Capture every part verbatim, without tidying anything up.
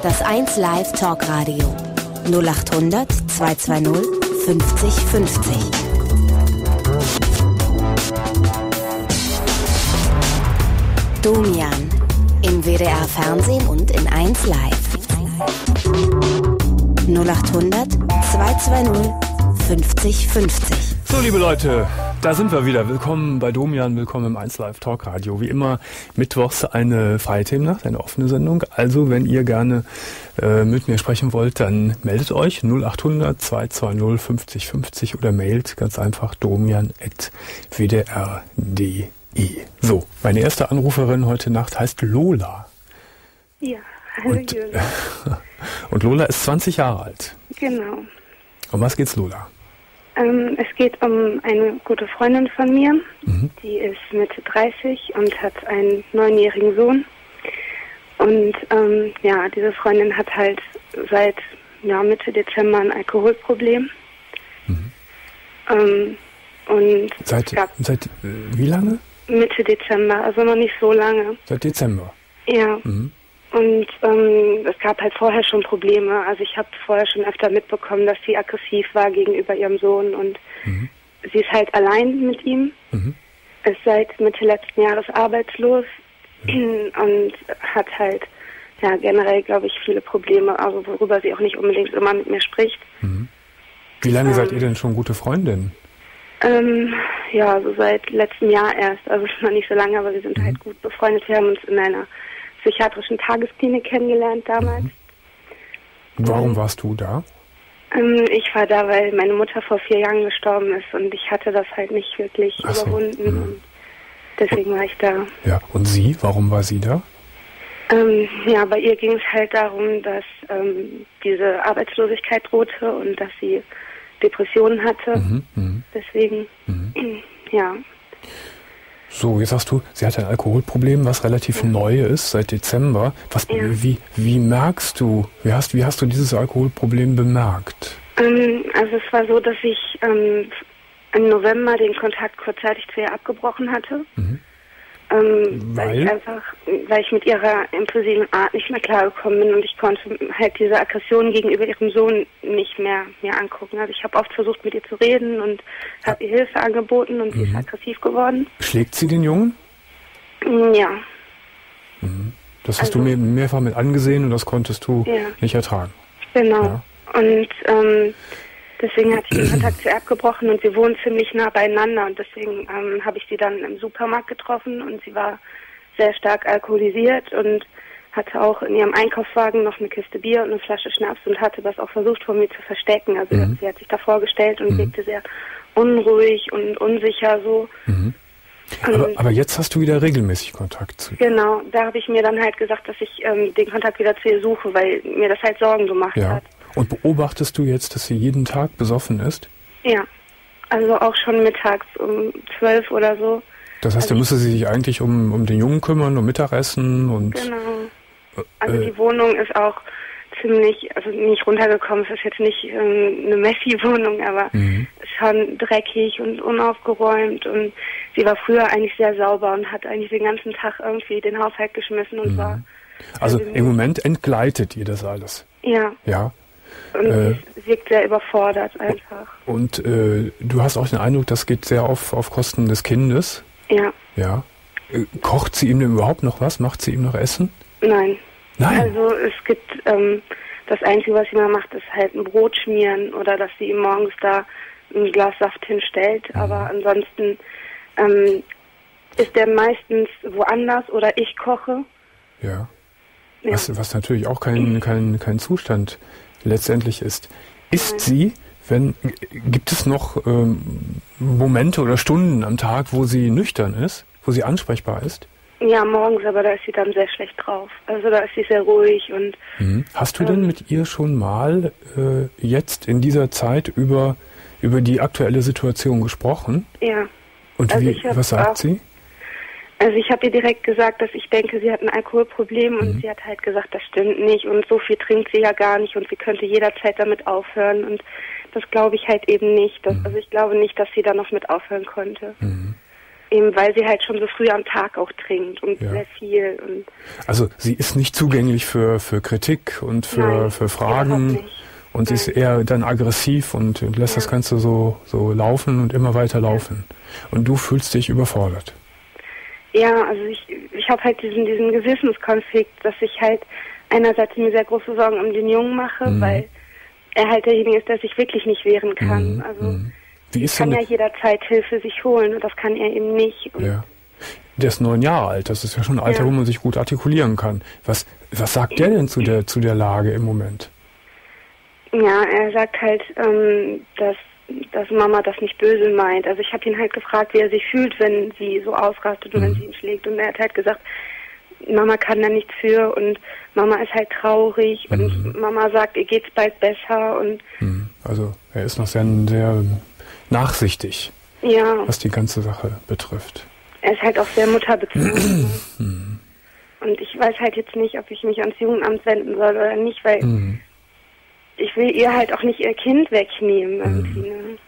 Das eins Live Talkradio null acht hundert zweihundertzweißig fünfzig fünfzig. Domian im W D R Fernsehen und in eins Live. null acht hundert zweihundertzweißig fünfzig fünfzig. So, liebe Leute, da sind wir wieder. Willkommen bei Domian, willkommen im eins Live Talkradio. Wie immer mittwochs eine freie Themennacht, eine offene Sendung. Also, wenn ihr gerne äh, mit mir sprechen wollt, dann meldet euch null acht hundert zweihundertzweißig fünfzig fünfzig oder mailt ganz einfach domian at w d r punkt d e. So, meine erste Anruferin heute Nacht heißt Lola. Ja, hallo und, Jürgen. Und Lola ist zwanzig Jahre alt. Genau. Um was geht's, Lola? Ähm, es geht um eine gute Freundin von mir. Mhm. Die ist Mitte dreißig und hat einen neunjährigen Sohn. Und ähm, ja, diese Freundin hat halt seit ja, Mitte Dezember ein Alkoholproblem. Mhm. Ähm, und Seit, gab seit äh, wie lange? Mitte Dezember, also noch nicht so lange. Seit Dezember. Ja. Mhm. Und ähm, es gab halt vorher schon Probleme. Also ich habe vorher schon öfter mitbekommen, dass sie aggressiv war gegenüber ihrem Sohn. Und Mhm. sie ist halt allein mit ihm. Mhm. Ist seit Mitte letzten Jahres arbeitslos und hat halt ja generell, glaube ich, viele Probleme, also worüber sie auch nicht unbedingt immer mit mir spricht. Mhm. Wie lange Ähm, seid ihr denn schon gute Freundin? Ähm, ja, so seit letztem Jahr erst. Also noch nicht so lange, aber wir sind Mhm. halt gut befreundet. Wir haben uns in einer psychiatrischen Tagesklinik kennengelernt damals. Mhm. Warum warst du da? Ähm, ich war da, weil meine Mutter vor vier Jahren gestorben ist und ich hatte das halt nicht wirklich Ach so, überwunden. mhm. Und deswegen war ich da. Ja, und sie? Warum war sie da? Ähm, ja, bei ihr ging es halt darum, dass ähm, diese Arbeitslosigkeit drohte und dass sie Depressionen hatte. Mhm. Mhm. Deswegen, Mhm. ja. So, jetzt sagst du, sie hat ein Alkoholproblem, was relativ Ja. neu ist, seit Dezember. Was, Ja. wie, wie merkst du, wie hast, wie hast du dieses Alkoholproblem bemerkt? Ähm, also es war so, dass ich ähm, im November den Kontakt kurzzeitig zu ihr abgebrochen hatte. Mhm. Ähm, weil? Weil? ich einfach, weil ich mit ihrer impulsiven Art nicht mehr klargekommen bin und ich konnte halt diese Aggression gegenüber ihrem Sohn nicht mehr mir angucken. Also ich habe oft versucht, mit ihr zu reden und habe ihr Hilfe angeboten und sie ist Mhm. aggressiv geworden. Schlägt sie den Jungen? Ja, Mhm. Das hast Also- du mir mehrfach mit angesehen und das konntest du Ja. nicht ertragen. genau. Ja. Und ähm, deswegen hatte ich den Kontakt zu ihr abgebrochen und wir wohnen ziemlich nah beieinander und deswegen ähm, habe ich sie dann im Supermarkt getroffen und sie war sehr stark alkoholisiert und hatte auch in ihrem Einkaufswagen noch eine Kiste Bier und eine Flasche Schnaps und hatte das auch versucht von mir zu verstecken. Also Mhm. sie hat sich da vorgestellt und Mhm. wirkte sehr unruhig und unsicher so. Mhm. Und Aber, aber jetzt hast du wieder regelmäßig Kontakt zu ihr. genau, da habe ich mir dann halt gesagt, dass ich ähm, den Kontakt wieder zu ihr suche, weil mir das halt Sorgen gemacht Ja. hat. Und beobachtest du jetzt, dass sie jeden Tag besoffen ist? Ja, also auch schon mittags um zwölf oder so. Das heißt, Also da müsste sie sich eigentlich um, um den Jungen kümmern, um Mittagessen und... Genau. Also äh, die Wohnung ist auch ziemlich, also nicht runtergekommen. Es ist jetzt nicht ähm, eine Messi-Wohnung, aber Mhm. es ist schon dreckig und unaufgeräumt. Und sie war früher eigentlich sehr sauber und hat eigentlich den ganzen Tag irgendwie den Haushalt geschmissen und Mhm. war... Also Also- im Moment entgleitet ihr das alles. Ja, Ja. und Äh. sie wirkt sehr überfordert einfach. Und äh, du hast auch den Eindruck, das geht sehr auf, auf Kosten des Kindes. Ja, Ja. Äh, kocht sie ihm denn überhaupt noch was? Macht sie ihm noch Essen? nein. Nein. Also es gibt, ähm, das Einzige, was sie mal macht, ist halt ein Brot schmieren oder dass sie ihm morgens da ein Glas Saft hinstellt. Mhm. Aber ansonsten ähm, ist er meistens woanders oder ich koche. Ja. Ja. Was, was natürlich auch kein, kein, kein Zustand letztendlich ist. Ist Nein. sie, wenn, gibt es noch ähm, Momente oder Stunden am Tag, wo sie nüchtern ist, wo sie ansprechbar ist? Ja, morgens, aber da ist sie dann sehr schlecht drauf. Also da ist sie sehr ruhig und Mhm. Hast du denn Ähm. mit ihr schon mal äh, jetzt in dieser Zeit über, über die aktuelle Situation gesprochen? ja. Und Also wie, ich hab was sagt auch- sie? Also ich habe ihr direkt gesagt, dass ich denke, sie hat ein Alkoholproblem und Mhm. sie hat halt gesagt, das stimmt nicht und so viel trinkt sie ja gar nicht und sie könnte jederzeit damit aufhören und das glaube ich halt eben nicht. Dass, Mhm. Also ich glaube nicht, dass sie da noch mit aufhören konnte. Mhm. Eben weil sie halt schon so früh am Tag auch trinkt und ja. sehr viel. Und also sie ist nicht zugänglich für, für Kritik und für, Nein, für Fragen und sie ist eher dann aggressiv und, und lässt ja. das Ganze so, so laufen und immer weiter laufen. Ja. Und du fühlst dich überfordert. Ja, also ich, ich habe halt diesen, diesen Gewissenskonflikt, dass ich halt einerseits mir sehr große Sorgen um den Jungen mache, mhm. weil er halt derjenige ist, der sich wirklich nicht wehren kann. Mhm. Also mhm. Wie ist kann denn ja jederzeit Hilfe sich holen und das kann er eben nicht. Und ja. Der ist neun Jahre alt, das ist ja schon ein Alter, ja. wo man sich gut artikulieren kann. Was, was sagt der denn zu der, zu der Lage im Moment? Ja, er sagt halt, ähm, dass, dass Mama das nicht böse meint. Also ich habe ihn halt gefragt, wie er sich fühlt, wenn sie so ausrastet und mhm. wenn sie ihn schlägt. Und er hat halt gesagt, Mama kann da nichts für und Mama ist halt traurig mhm. und Mama sagt, ihr geht's bald besser. Und mhm. Also er ist noch sehr, sehr nachsichtig, ja. was die ganze Sache betrifft. Er ist halt auch sehr mutterbezogen. mhm. Und ich weiß halt jetzt nicht, ob ich mich ans Jugendamt wenden soll oder nicht, weil mhm. ich will ihr halt auch nicht ihr Kind wegnehmen irgendwie. Mhm. Ne?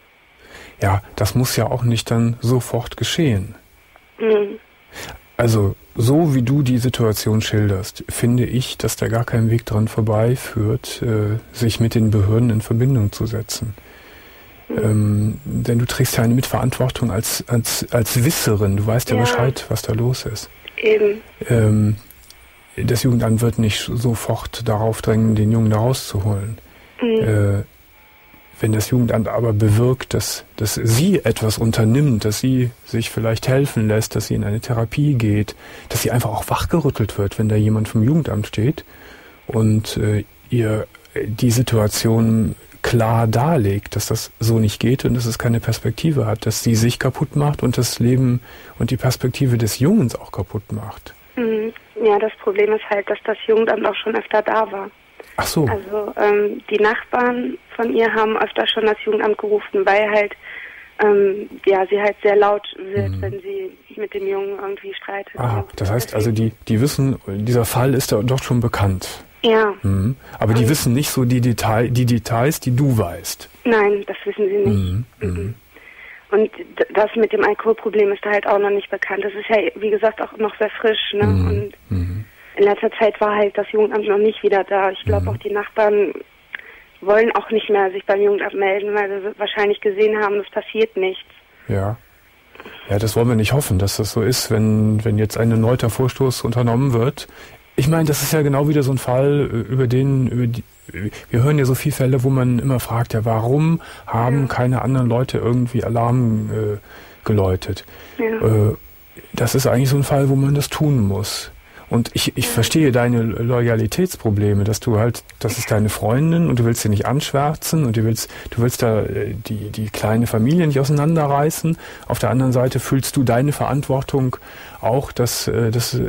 Ja, das muss ja auch nicht dann sofort geschehen. Mhm. Also, so wie du die Situation schilderst, finde ich, dass da gar kein Weg dran vorbeiführt, äh, sich mit den Behörden in Verbindung zu setzen. Mhm. Ähm, denn du trägst ja eine Mitverantwortung als, als, als Wisserin. Du weißt ja, ja Bescheid, was da los ist. Eben. Ähm, das Jugendamt wird nicht sofort darauf drängen, den Jungen da rauszuholen. Mhm. Äh, wenn das Jugendamt aber bewirkt, dass, dass sie etwas unternimmt, dass sie sich vielleicht helfen lässt, dass sie in eine Therapie geht, dass sie einfach auch wachgerüttelt wird, wenn da jemand vom Jugendamt steht und äh, ihr die Situation klar darlegt, dass das so nicht geht und dass es keine Perspektive hat, dass sie sich kaputt macht und das Leben und die Perspektive des Jungens auch kaputt macht. Mhm. Ja, das Problem ist halt, dass das Jugendamt auch schon öfter da war. Ach so. Also ähm, die Nachbarn von ihr haben öfter schon das Jugendamt gerufen, weil halt ähm, ja sie halt sehr laut wird, mhm. wenn sie mit dem Jungen irgendwie streitet. Ah, das heißt also, die die wissen, dieser Fall ist da doch schon bekannt. Ja. Mhm. Aber die und wissen nicht so die Detail, die Details, die du weißt. Nein, das wissen sie nicht. Mhm. Mhm. Und das mit dem Alkoholproblem ist da halt auch noch nicht bekannt. Das ist ja, wie gesagt, auch noch sehr frisch, ne? Mhm. Und mhm. in letzter Zeit war halt das Jugendamt noch nicht wieder da. Ich glaube, mhm. auch die Nachbarn wollen auch nicht mehr sich beim Jugendamt melden, weil sie wahrscheinlich gesehen haben, es passiert nichts. Ja. Ja, das wollen wir nicht hoffen, dass das so ist, wenn, wenn jetzt ein erneuter Vorstoß unternommen wird. Ich meine, das ist ja genau wieder so ein Fall, über den, über die, wir hören ja so viele Fälle, wo man immer fragt, ja, warum haben ja. keine anderen Leute irgendwie Alarm äh, geläutet? Ja. Äh, das ist eigentlich so ein Fall, wo man das tun muss. Und ich, ich verstehe deine Loyalitätsprobleme, dass du halt, das ist deine Freundin und du willst sie nicht anschwärzen und du willst, du willst da die, die kleine Familie nicht auseinanderreißen. Auf der anderen Seite fühlst du deine Verantwortung auch, dass, dass,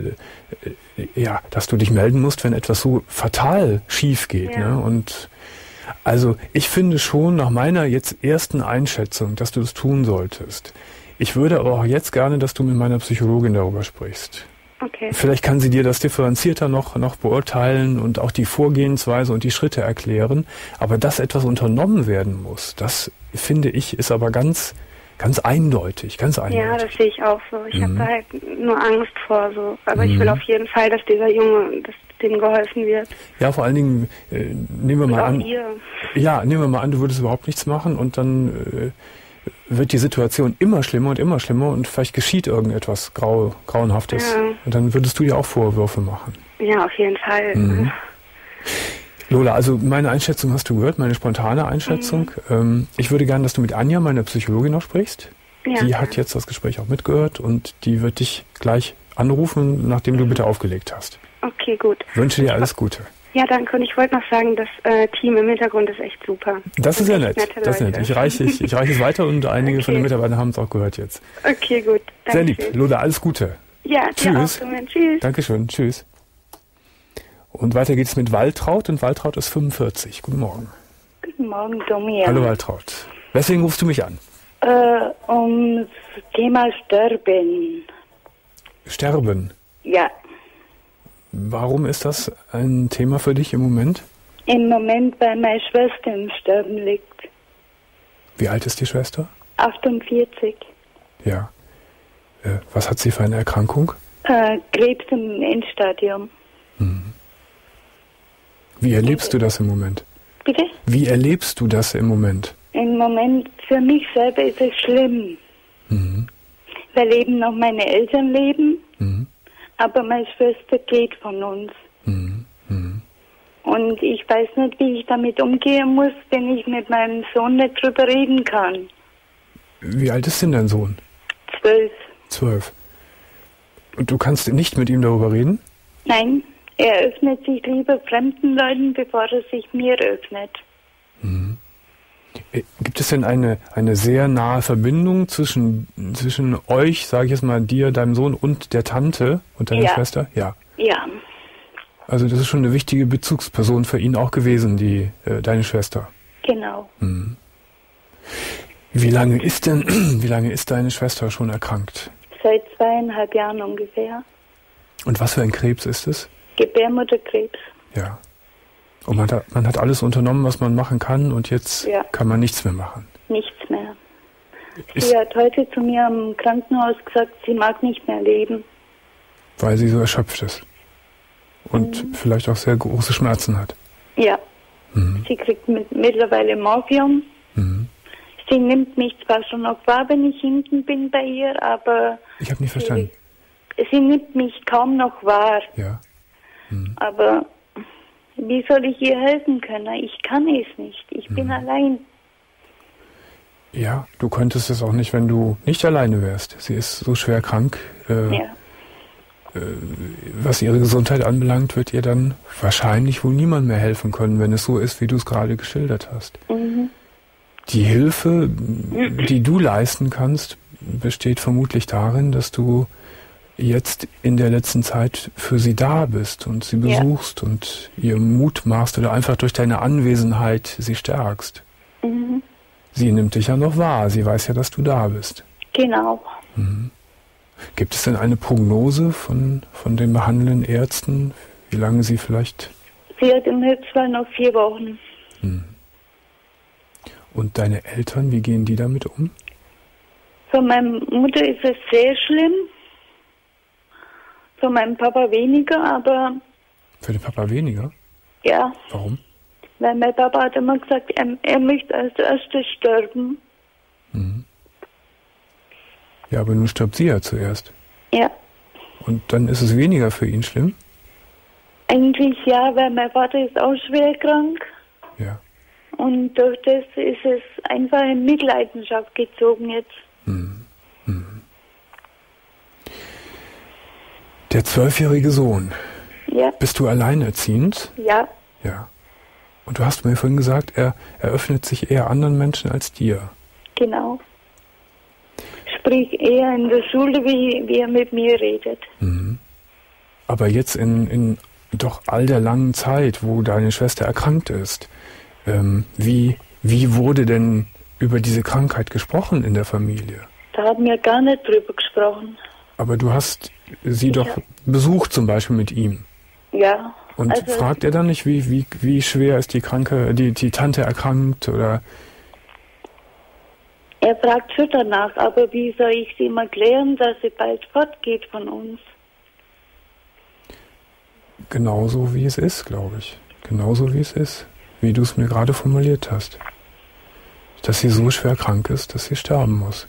ja, dass du dich melden musst, wenn etwas so fatal schief geht. Ja. Ne? Und also ich finde schon nach meiner jetzt ersten Einschätzung, dass du es tun solltest. Ich würde aber auch jetzt gerne, dass du mit meiner Psychologin darüber sprichst. Okay. Vielleicht kann sie dir das differenzierter noch, noch beurteilen und auch die Vorgehensweise und die Schritte erklären. Aber dass etwas unternommen werden muss, das finde ich, ist aber ganz, ganz eindeutig, ganz eindeutig. Ja, das sehe ich auch so. Ich mhm. habe da halt nur Angst vor so. Aber mhm. ich will auf jeden Fall, dass dieser Junge, dass dem geholfen wird. Ja, vor allen Dingen, äh, nehmen wir und mal auch an. Ihr. Ja, nehmen wir mal an, du würdest überhaupt nichts machen und dann äh, wird die Situation immer schlimmer und immer schlimmer und vielleicht geschieht irgendetwas Grau, Grauenhaftes. Ja. Und dann würdest du dir auch Vorwürfe machen. Ja, auf jeden Fall. Mhm. Lola, also meine Einschätzung hast du gehört, meine spontane Einschätzung. Mhm. Ähm, ich würde gerne, dass du mit Anja, meiner Psychologin, noch sprichst. Ja. Die hat jetzt das Gespräch auch mitgehört und die wird dich gleich anrufen, nachdem du bitte aufgelegt hast. Okay, gut. Ich wünsche dir alles Gute. Ja, danke. Und ich wollte noch sagen, das äh, Team im Hintergrund ist echt super. Das ist ja nett. Das ist nett. Ich reiche, ich, ich reiche es weiter und einige okay. von den Mitarbeitern haben es auch gehört jetzt. Okay, gut. Danke. Sehr lieb. Lola, alles Gute. Ja, tschüss. Dir auch. Tschüss. Dankeschön. Tschüss. Und weiter geht es mit Waltraud und Waltraud ist fünfundvierzig. Guten Morgen. Guten Morgen, Domian. Hallo Waltraud. Weswegen rufst du mich an? Äh, um das Thema Sterben. Sterben? Ja. Warum ist das ein Thema für dich im Moment? Im Moment, weil meine Schwester im Sterben liegt. Wie alt ist die Schwester? achtundvierzig. Ja. Äh, was hat sie für eine Erkrankung? Äh, Krebs im Endstadium. Mhm. Wie erlebst du das im Moment? Bitte? Wie erlebst du das im Moment? Im Moment, für mich selber ist es schlimm. Mhm. Weil eben noch meine Eltern leben, Mhm. aber meine Schwester geht von uns. Mhm. Mhm. Und ich weiß nicht, wie ich damit umgehen muss, wenn ich mit meinem Sohn nicht drüber reden kann. Wie alt ist denn dein Sohn? Zwölf. Zwölf. Und du kannst nicht mit ihm darüber reden? Nein, er öffnet sich lieber fremden Leuten, bevor er sich mir öffnet. Mhm. Gibt es denn eine, eine sehr nahe Verbindung zwischen, zwischen euch, sage ich jetzt mal, dir, deinem Sohn und der Tante und deiner Ja. Schwester? Ja. Ja, Also das ist schon eine wichtige Bezugsperson für ihn auch gewesen, die äh, deine Schwester. genau. Mhm. Wie lange ist denn, wie lange ist deine Schwester schon erkrankt? Seit zweieinhalb Jahren ungefähr. Und was für ein Krebs ist es? Gebärmutterkrebs. Ja. Und man hat, man hat alles unternommen, was man machen kann, und jetzt Ja. kann man nichts mehr machen. Nichts mehr. Ist, Sie hat heute zu mir im Krankenhaus gesagt, sie mag nicht mehr leben. weil sie so erschöpft ist. Und Mhm. vielleicht auch sehr große Schmerzen hat. Ja, Mhm. sie kriegt mit, mittlerweile Morphium. Mhm. Sie nimmt mich zwar schon noch wahr, wenn ich hinten bin bei ihr, aber Ich habe nicht verstanden. sie, sie nimmt mich kaum noch wahr. Ja. Mhm. Aber wie soll ich ihr helfen können? Ich kann es nicht. Ich bin Mhm. allein. Ja, du könntest es auch nicht, wenn du nicht alleine wärst. Sie ist so schwer krank. Äh, Ja. Was ihre Gesundheit anbelangt, wird ihr dann wahrscheinlich wohl niemand mehr helfen können, wenn es so ist, wie du es gerade geschildert hast. Mhm. Die Hilfe, die du leisten kannst, besteht vermutlich darin, dass du jetzt in der letzten Zeit für sie da bist und sie Ja. besuchst und ihr Mut machst oder einfach durch deine Anwesenheit sie stärkst. Mhm. Sie nimmt dich ja noch wahr, sie weiß ja, dass du da bist. Genau. Mhm. Gibt es denn eine Prognose von, von den behandelnden Ärzten, wie lange sie vielleicht... Sie hat im Höchstfall noch vier Wochen. Mhm. Und deine Eltern, wie gehen die damit um? Für meine Mutter ist es sehr schlimm. Für meinen Papa weniger, aber Für den Papa weniger? ja, Warum? weil mein Papa hat immer gesagt, er, er möchte als erstes sterben. Mhm. Ja, aber nun stirbt sie ja zuerst. Ja, Und dann ist es weniger für ihn schlimm? eigentlich ja, weil mein Vater ist auch schwer krank. Ja. Und durch das ist es einfach in Mitleidenschaft gezogen jetzt. Mhm. Mhm. Der zwölfjährige Sohn, Ja, bist du alleinerziehend? ja, Ja. Und du hast mir vorhin gesagt, er eröffnet sich eher anderen Menschen als dir. genau. Sprich eher in der Schule, wie, wie er mit mir redet. Mhm. Aber jetzt in, in doch all der langen Zeit, wo deine Schwester erkrankt ist, ähm, wie, wie wurde denn über diese Krankheit gesprochen in der Familie? Da haben wir gar nicht drüber gesprochen. Aber du hast sie doch Ja. besucht zum Beispiel mit ihm. Ja. Und also, fragt er dann nicht, wie, wie, wie schwer ist die Kranke, die, die Tante erkrankt oder... er fragt schon danach, aber wie soll ich sie ihm erklären, dass sie bald fortgeht von uns? Genauso wie es ist, glaube ich. Genauso wie es ist. Wie du es mir gerade formuliert hast. Dass sie so schwer krank ist, dass sie sterben muss.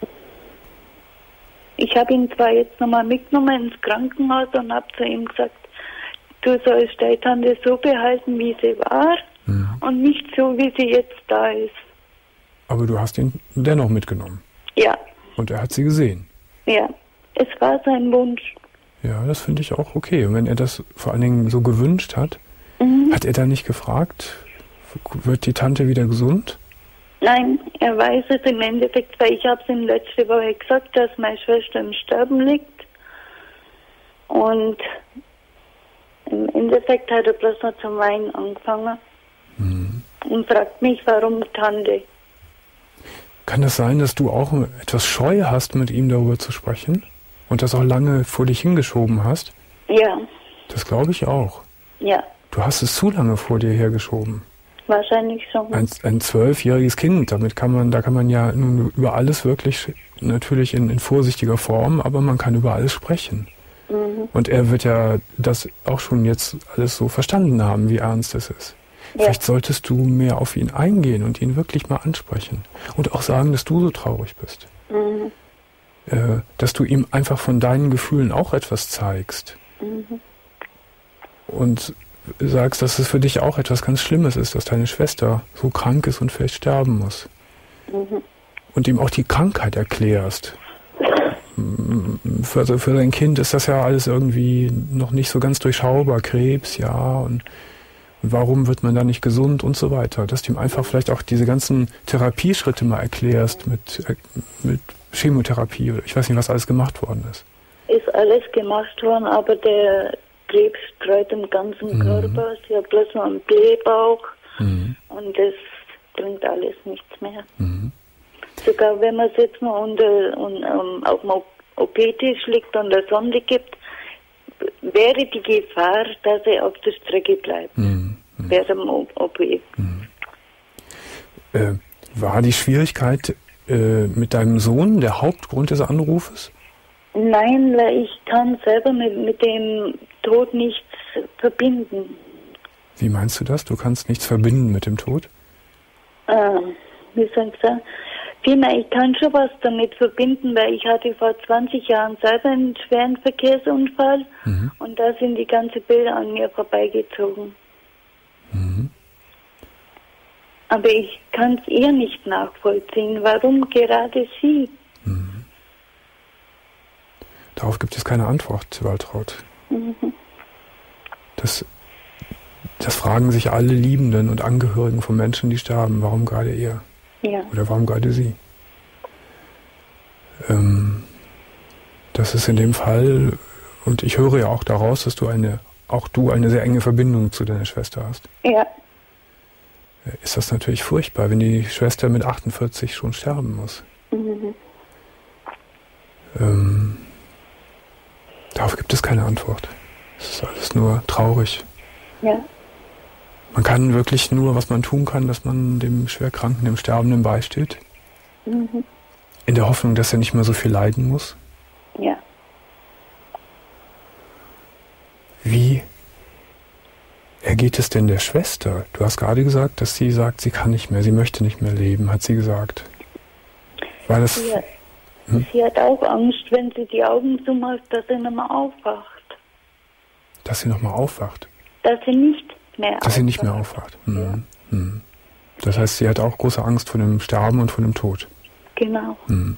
Ich habe ihn zwar jetzt nochmal mitgenommen ins Krankenhaus und habe zu ihm gesagt, du sollst deine Tante so behalten, wie sie war, Mhm. und nicht so, wie sie jetzt da ist. Aber du hast ihn dennoch mitgenommen. Ja, Und er hat sie gesehen. ja. Es war sein Wunsch. Ja, das finde ich auch okay. Und wenn er das vor allen Dingen so gewünscht hat, Mhm. hat er dann nicht gefragt, wird die Tante wieder gesund? Nein, er weiß es im Endeffekt, weil ich habe es ihm letzte Woche gesagt, dass meine Schwester im Sterben liegt. Und im Endeffekt hat er bloß noch zum Weinen angefangen. Mhm. Und fragt mich, warum Tante. Kann es sein, dass du auch etwas Scheu hast, mit ihm darüber zu sprechen? Und das auch lange vor dich hingeschoben hast? Ja, Das glaube ich auch. ja, Du hast es zu lange vor dir hergeschoben. wahrscheinlich schon. Ein, ein zwölfjähriges Kind, damit kann man, da kann man ja nun über alles wirklich sch- natürlich in, in vorsichtiger Form, aber man kann über alles sprechen. Mhm. Und er wird ja das auch schon jetzt alles so verstanden haben, wie ernst es ist. Ja. Vielleicht solltest du mehr auf ihn eingehen und ihn wirklich mal ansprechen. Und auch sagen, dass du so traurig bist. Mhm. Äh, dass du ihm einfach von deinen Gefühlen auch etwas zeigst. Mhm. Und sagst, dass es für dich auch etwas ganz Schlimmes ist, dass deine Schwester so krank ist und vielleicht sterben muss. Mhm. Und ihm auch die Krankheit erklärst. Für, für sein Kind ist das ja alles irgendwie noch nicht so ganz durchschaubar. Krebs, ja, und warum wird man da nicht gesund und so weiter. Dass du ihm einfach vielleicht auch diese ganzen Therapieschritte mal erklärst mit, mit Chemotherapie oder ich weiß nicht, was alles gemacht worden ist. Ist alles gemacht worden, aber der Krebs streut im ganzen mhm. Körper. Sie hat bloß noch einen Blähbauch mhm. und das bringt alles nichts mehr. Mhm. Sogar wenn man es jetzt mal unter, un, um, auf dem O P-Tisch liegt und der Sonde gibt, wäre die Gefahr, dass er auf der Strecke bleibt. Mhm. Während dem O P. Mhm. Äh, war die Schwierigkeit äh, mit deinem Sohn der Hauptgrund des Anrufes? Nein, weil ich kann selber mit, mit dem Tod nichts verbinden. Wie meinst du das? Du kannst nichts verbinden mit dem Tod? Äh, wie soll ich sagen? Vielmehr, ich kann schon was damit verbinden, weil ich hatte vor zwanzig Jahren selber einen schweren Verkehrsunfall mhm. und da sind die ganzen Bilder an mir vorbeigezogen. Mhm. Aber ich kann es eher nicht nachvollziehen. Warum gerade sie? Mhm. Darauf gibt es keine Antwort, Waltraud. Mhm. Das, das fragen sich alle Liebenden und Angehörigen von Menschen, die sterben. Warum gerade er? Ja. Oder warum gerade sie? Ähm, das ist in dem Fall, und ich höre ja auch daraus, dass du eine, auch du eine sehr enge Verbindung zu deiner Schwester hast. Ja. Ist das natürlich furchtbar, wenn die Schwester mit achtundvierzig schon sterben muss. Mhm. Ähm, darauf gibt es keine Antwort. Es ist alles nur traurig. Ja. Man kann wirklich nur, was man tun kann, dass man dem Schwerkranken, dem Sterbenden beisteht. Mhm. In der Hoffnung, dass er nicht mehr so viel leiden muss. Ja. Wie ergeht es denn der Schwester? Du hast gerade gesagt, dass sie sagt, sie kann nicht mehr, sie möchte nicht mehr leben, hat sie gesagt. War das... Sie hat, hm? sie hat auch Angst, wenn sie die Augen zumacht, dass sie nochmal aufwacht. Dass sie nochmal aufwacht? Dass sie nicht mehr Dass sie nicht mehr aufwacht. Hm. Ja. Hm. Das heißt, sie hat auch große Angst vor dem Sterben und vor dem Tod. Genau. Hm.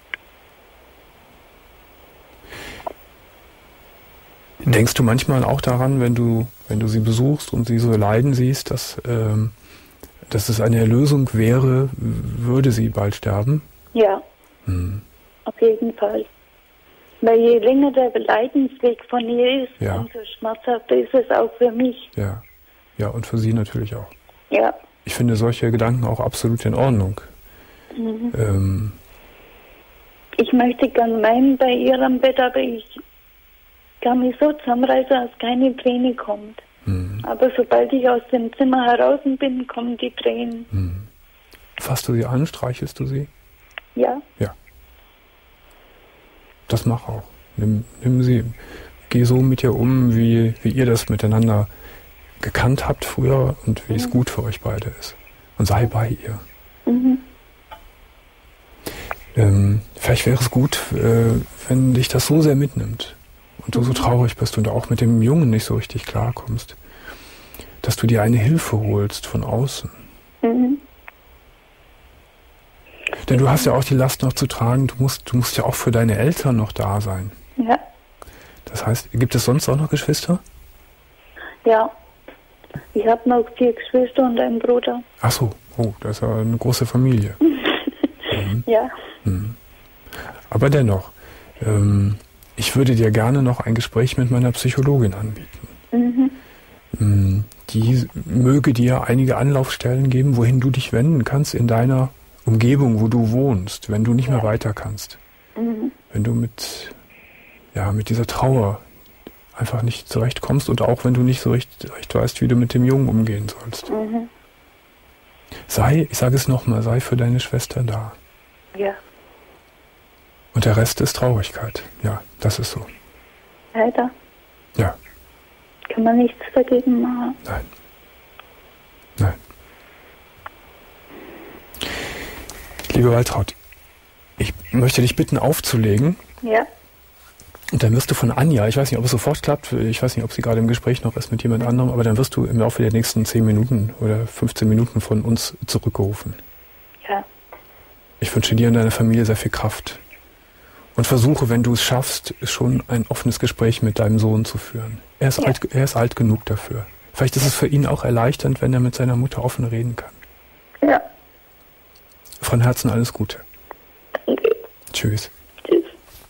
Denkst du manchmal auch daran, wenn du, wenn du sie besuchst und sie so leiden siehst, dass, ähm, dass es eine Erlösung wäre, würde sie bald sterben? Ja, hm. Auf jeden Fall. Weil je länger der Leidensweg von ihr ist, ja. umso schmerzhafter ist es auch für mich. Ja. Ja, und für sie natürlich auch. Ja. Ich finde solche Gedanken auch absolut in Ordnung. Mhm. Ähm, ich möchte gern weinen bei ihrem Bett, aber ich kann mich so zusammenreißen, dass keine Träne kommt. Mhm. Aber sobald ich aus dem Zimmer heraus bin, kommen die Tränen. Mhm. Fasst du sie an, streichelst du sie? Ja. Ja. Das mach auch. Nimm, nimm sie, geh so mit ihr um, wie, wie ihr das miteinander gekannt habt früher und wie mhm. es gut für euch beide ist. Und sei bei ihr. Mhm. Ähm, vielleicht wäre es gut, äh, wenn dich das so sehr mitnimmt und du mhm. so traurig bist und auch mit dem Jungen nicht so richtig klarkommst, dass du dir eine Hilfe holst von außen. Mhm. Denn du hast ja auch die Last noch zu tragen, du musst, du musst ja auch für deine Eltern noch da sein. Ja. Das heißt, gibt es sonst auch noch Geschwister? Ja. Ich habe noch vier Geschwister und einen Bruder. Ach so, oh, das ist ja eine große Familie. mhm. Ja. Mhm. Aber dennoch, ähm, ich würde dir gerne noch ein Gespräch mit meiner Psychologin anbieten. Mhm. Ähm, die möge dir einige Anlaufstellen geben, wohin du dich wenden kannst in deiner Umgebung, wo du wohnst, wenn du nicht ja. mehr weiter kannst. Mhm. Wenn du mit, ja, mit dieser Trauer einfach nicht zurechtkommst und auch wenn du nicht so recht, recht weißt, wie du mit dem Jungen umgehen sollst. Mhm. Sei, ich sage es nochmal, sei für deine Schwester da. Ja. Und der Rest ist Traurigkeit. Ja, das ist so. Leider. Ja. Kann man nichts dagegen machen. Nein. Nein. Liebe Waltraud, ich möchte dich bitten, aufzulegen. Ja. Und dann wirst du von Anja, ich weiß nicht, ob es sofort klappt, ich weiß nicht, ob sie gerade im Gespräch noch ist mit jemand anderem, aber dann wirst du im Laufe der nächsten zehn Minuten oder fünfzehn Minuten von uns zurückgerufen. Ja. Ich wünsche dir und deiner Familie sehr viel Kraft. Und versuche, wenn du es schaffst, schon ein offenes Gespräch mit deinem Sohn zu führen. Er ist, ja. alt, er ist alt genug dafür. Vielleicht ist es für ihn auch erleichternd, wenn er mit seiner Mutter offen reden kann. Ja. Von Herzen alles Gute. Danke. Tschüss. Tschüss.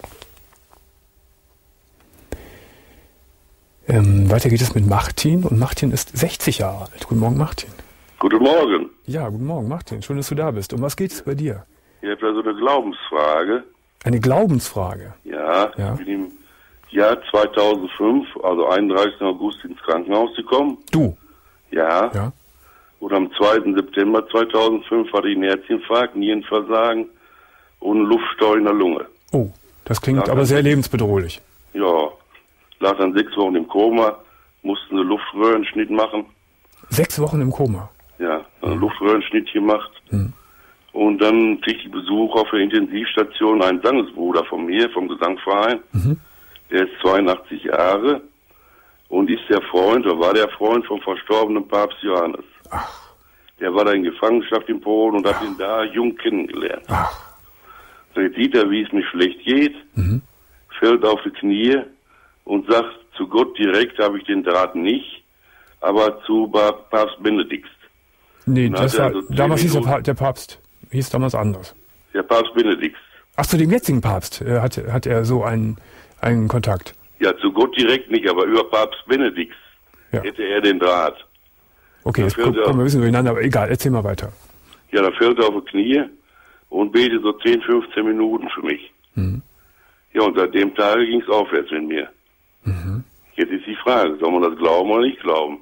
Ähm, weiter geht es mit Martin. Und Martin ist sechzig Jahre alt. Guten Morgen, Martin. Guten Morgen. Ja, guten Morgen, Martin. Schön, dass du da bist. Um was geht es bei dir? Ich habe da so eine Glaubensfrage. Eine Glaubensfrage? Ja, ja. Ich bin im Jahr zweitausendfünf, also einunddreißigsten August, ins Krankenhaus gekommen. Du? Ja. Ja. Und am zweiten September zweitausendfünf hatte ich einen Herzinfarkt, Nierenversagen und einen Luftstau in der Lunge. Oh, das klingt lag aber sehr dann, lebensbedrohlich. Ja, lag dann sechs Wochen im Koma, mussten einen Luftröhrenschnitt machen. Sechs Wochen im Koma? Ja, einen Luftröhrenschnitt gemacht. Hm. Und dann kriegte ich Besuch auf der Intensivstation, einen Sangesbruder von mir, vom Gesangverein. Mhm. Der ist zweiundachtzig Jahre und ist der Freund, oder war der Freund vom verstorbenen Papst Johannes. Ach. Der war da in Gefangenschaft in Polen und hat Ach. ihn da jung kennengelernt. Ach. So, jetzt sieht er, wie es mir schlecht geht, mhm. fällt auf die Knie und sagt, zu Gott direkt habe ich den Draht nicht, aber zu Papst Benedikt. Nee, das war, also damals hieß der, pa- der Papst, hieß damals anders. Der Papst Benedikt. Ach, zu dem jetzigen Papst äh, hat, hat er so einen, einen Kontakt? Ja, zu Gott direkt nicht, aber über Papst Benedikt ja. hätte er den Draht. Okay, jetzt kommen wir ein bisschen durcheinander, aber egal, erzähl mal weiter. Ja, dann fällt er auf die Knie und betet so zehn, fünfzehn Minuten für mich. Mhm. Ja, und seit dem Tag ging es aufwärts mit mir. Mhm. Jetzt ist die Frage, soll man das glauben oder nicht glauben?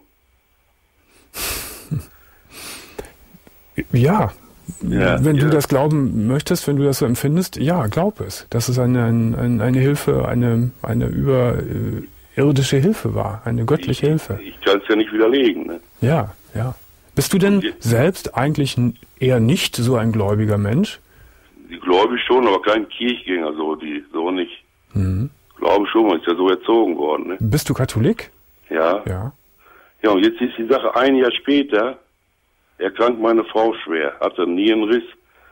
Ja, ja wenn ja. du das glauben möchtest, wenn du das so empfindest, ja, glaub es. Dass es eine, eine, eine Hilfe, eine, eine überirdische Hilfe war, eine göttliche ich, Hilfe. Ich kann es ja nicht widerlegen. Ne? Ja, ja. Bist du denn ja. selbst eigentlich eher nicht so ein gläubiger Mensch? Die gläubig schon, aber kein Kirchgänger, so, die, so nicht. Mhm. Glaube schon, man ist ja so erzogen worden. Ne? Bist du Katholik? Ja. Ja. Ja, und jetzt ist die Sache ein Jahr später, erkrankt meine Frau schwer, hatte einen Nierenriss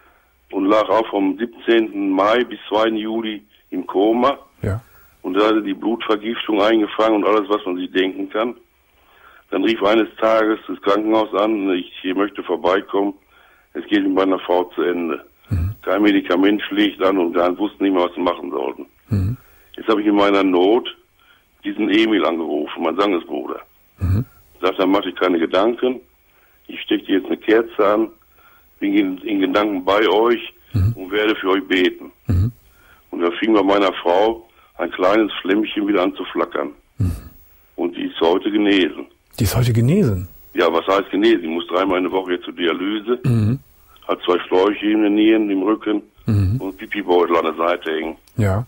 und lag auch vom siebzehnten Mai bis zweiten Juli im Koma. Ja. Und da hatte die Blutvergiftung eingefangen und alles, was man sich denken kann. Dann rief eines Tages das Krankenhaus an, ich hier möchte vorbeikommen, es geht mit meiner Frau zu Ende. Mhm. Kein Medikament schlägt an und wir wussten nicht mehr, was sie machen sollten. Mhm. Jetzt habe ich in meiner Not diesen Emil angerufen, mein Sangesbruder. Mhm. Sagt, dann mache ich keine Gedanken. Ich stecke dir jetzt eine Kerze an, bin in, in Gedanken bei euch mhm. und werde für euch beten. Mhm. Und da fing bei meiner Frau ein kleines Flämmchen wieder an zu flackern. Mhm. Und die ist heute genesen. Die ist heute genesen? Ja, was heißt genesen? Die muss dreimal in der Woche jetzt zur Dialyse, mhm. hat zwei Schläuche in den Nieren, im Rücken mhm. und Pipi-Beutel an der Seite hängen. Ja.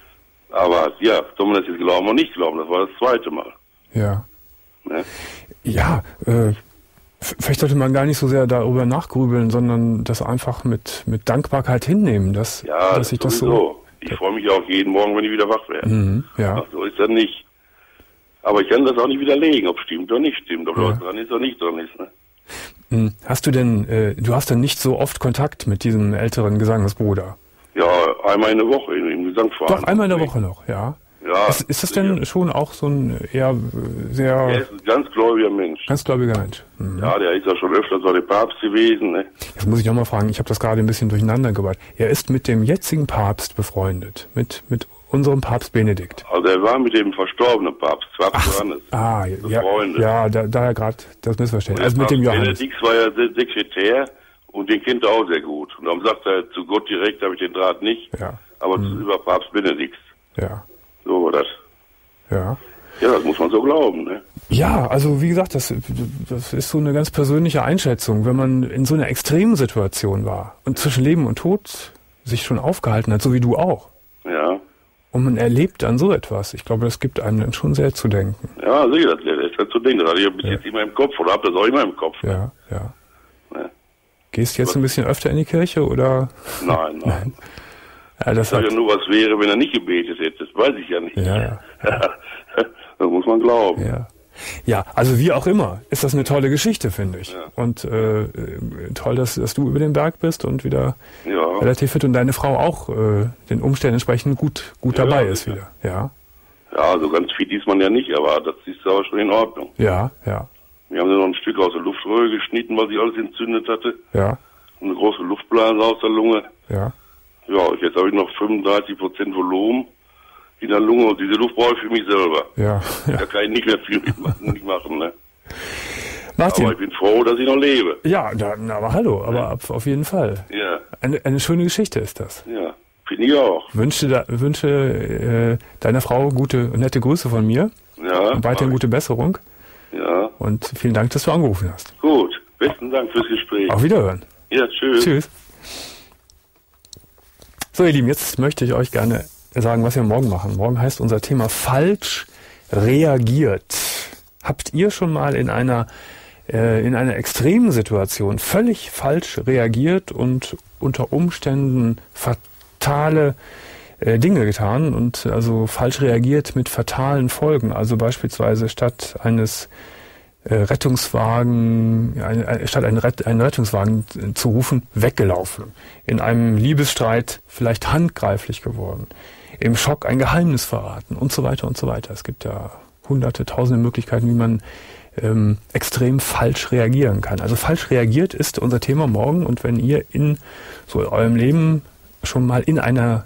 Aber ja, soll man das jetzt glauben oder nicht glauben? Das war das zweite Mal. Ja. Ne? Ja, äh, vielleicht sollte man gar nicht so sehr darüber nachgrübeln, sondern das einfach mit, mit Dankbarkeit hinnehmen, dass, ja, dass ich das so... Ich freue mich auch jeden Morgen, wenn ich wieder wach werde. Mhm, ja. Ach, so ist das nicht. Aber ich kann das auch nicht widerlegen, ob stimmt oder nicht stimmt, ob ja. was dran ist oder nicht dran ist. Ne? Hast du denn, äh, du hast dann nicht so oft Kontakt mit diesem älteren Gesangsbruder? Ja, einmal in der Woche im, im Gesangverein. Doch, einmal in der Woche noch, ja. Ja. Ist, ist das denn schon auch so ein eher sehr... Er ist ein ganz gläubiger Mensch. Ganz gläubiger Mensch. Mhm. Ja, der ist ja schon öfters bei dem Papst gewesen. Ne? Jetzt muss ich auch mal fragen, ich habe das gerade ein bisschen durcheinander gebracht. Er ist mit dem jetzigen Papst befreundet, mit, mit unserem Papst Benedikt. Also er war mit dem verstorbenen Papst, Papst Johannes, ah, befreundet. Ja, ja da, daher gerade das Missverständnis. Also mit dem Johannes. Benedikt war ja Sekretär und den kennt er auch sehr gut. Und dann sagt er, zu Gott direkt habe ich den Draht nicht, ja. aber mhm. über Papst Benedikt. Ja. So war das. Ja. Ja, das muss man so glauben, ne? Ja, also wie gesagt, das, das ist so eine ganz persönliche Einschätzung. Wenn man in so einer extremen Situation war und zwischen Leben und Tod sich schon aufgehalten hat, so wie du auch, Ja. Und man erlebt dann so etwas. Ich glaube, das gibt einem dann schon sehr zu denken. Ja, sicher, das lässt halt zu denken. Das hatte ich bis Ja. jetzt immer im Kopf oder habe das auch immer im Kopf. Ja, ja. Ja. Gehst du jetzt ein bisschen öfter in die Kirche oder? Nein, nein. Ja, das Ich sag hat, ja nur, was wäre, wenn er nicht gebetet hätte. Das weiß ich ja nicht. Ja, ja. Das muss man glauben. ja. Ja, also wie auch immer, ist das eine tolle Geschichte, finde ich. Ja. Und äh, äh, toll, dass, dass du über den Berg bist und wieder Ja. relativ fit und deine Frau auch äh, den Umständen entsprechend gut, gut Ja, dabei ja, ist sicher. wieder. Ja, Ja, so ganz fit ist man ja nicht, aber das ist aber schon in Ordnung. ja, ja, Wir haben dann noch ein Stück aus der Luftröhre geschnitten, was ich alles entzündet hatte. ja, Eine große Luftblase aus der Lunge. ja. Ja, jetzt habe ich noch fünfunddreißig Prozent Volumen in der Lunge und diese Luft brauche ich für mich selber. Ja, ja. Da kann ich nicht mehr viel mitmachen, nicht machen, ne? Martin, Aber ich bin froh, dass ich noch lebe. ja, dann, aber hallo, aber ab, auf jeden Fall. Ja, Eine, eine schöne Geschichte ist das. ja. Finde ich auch. Wünsche, da, wünsche äh, deiner Frau gute und nette Grüße von mir Ja. und weiterhin gute Besserung Ja. und vielen Dank, dass du angerufen hast. Gut. Besten Dank fürs Gespräch. Auf Wiederhören. Ja, tschüss. Tschüss. So, ihr Lieben, jetzt möchte ich euch gerne sagen, was wir morgen machen. Morgen heißt unser Thema falsch reagiert. Habt ihr schon mal in einer äh, in einer extremen Situation völlig falsch reagiert und unter Umständen fatale äh, Dinge getan und also falsch reagiert mit fatalen Folgen? Also beispielsweise statt eines äh, Rettungswagen, eine, eine, statt einen, Rett, einen Rettungswagen zu rufen, weggelaufen. In einem Liebesstreit vielleicht handgreiflich geworden. Im Schock ein Geheimnis verraten und so weiter und so weiter. Es gibt ja hunderte, tausende Möglichkeiten, wie man ähm, extrem falsch reagieren kann. Also falsch reagiert ist unser Thema morgen, und wenn ihr in so in eurem Leben schon mal in einer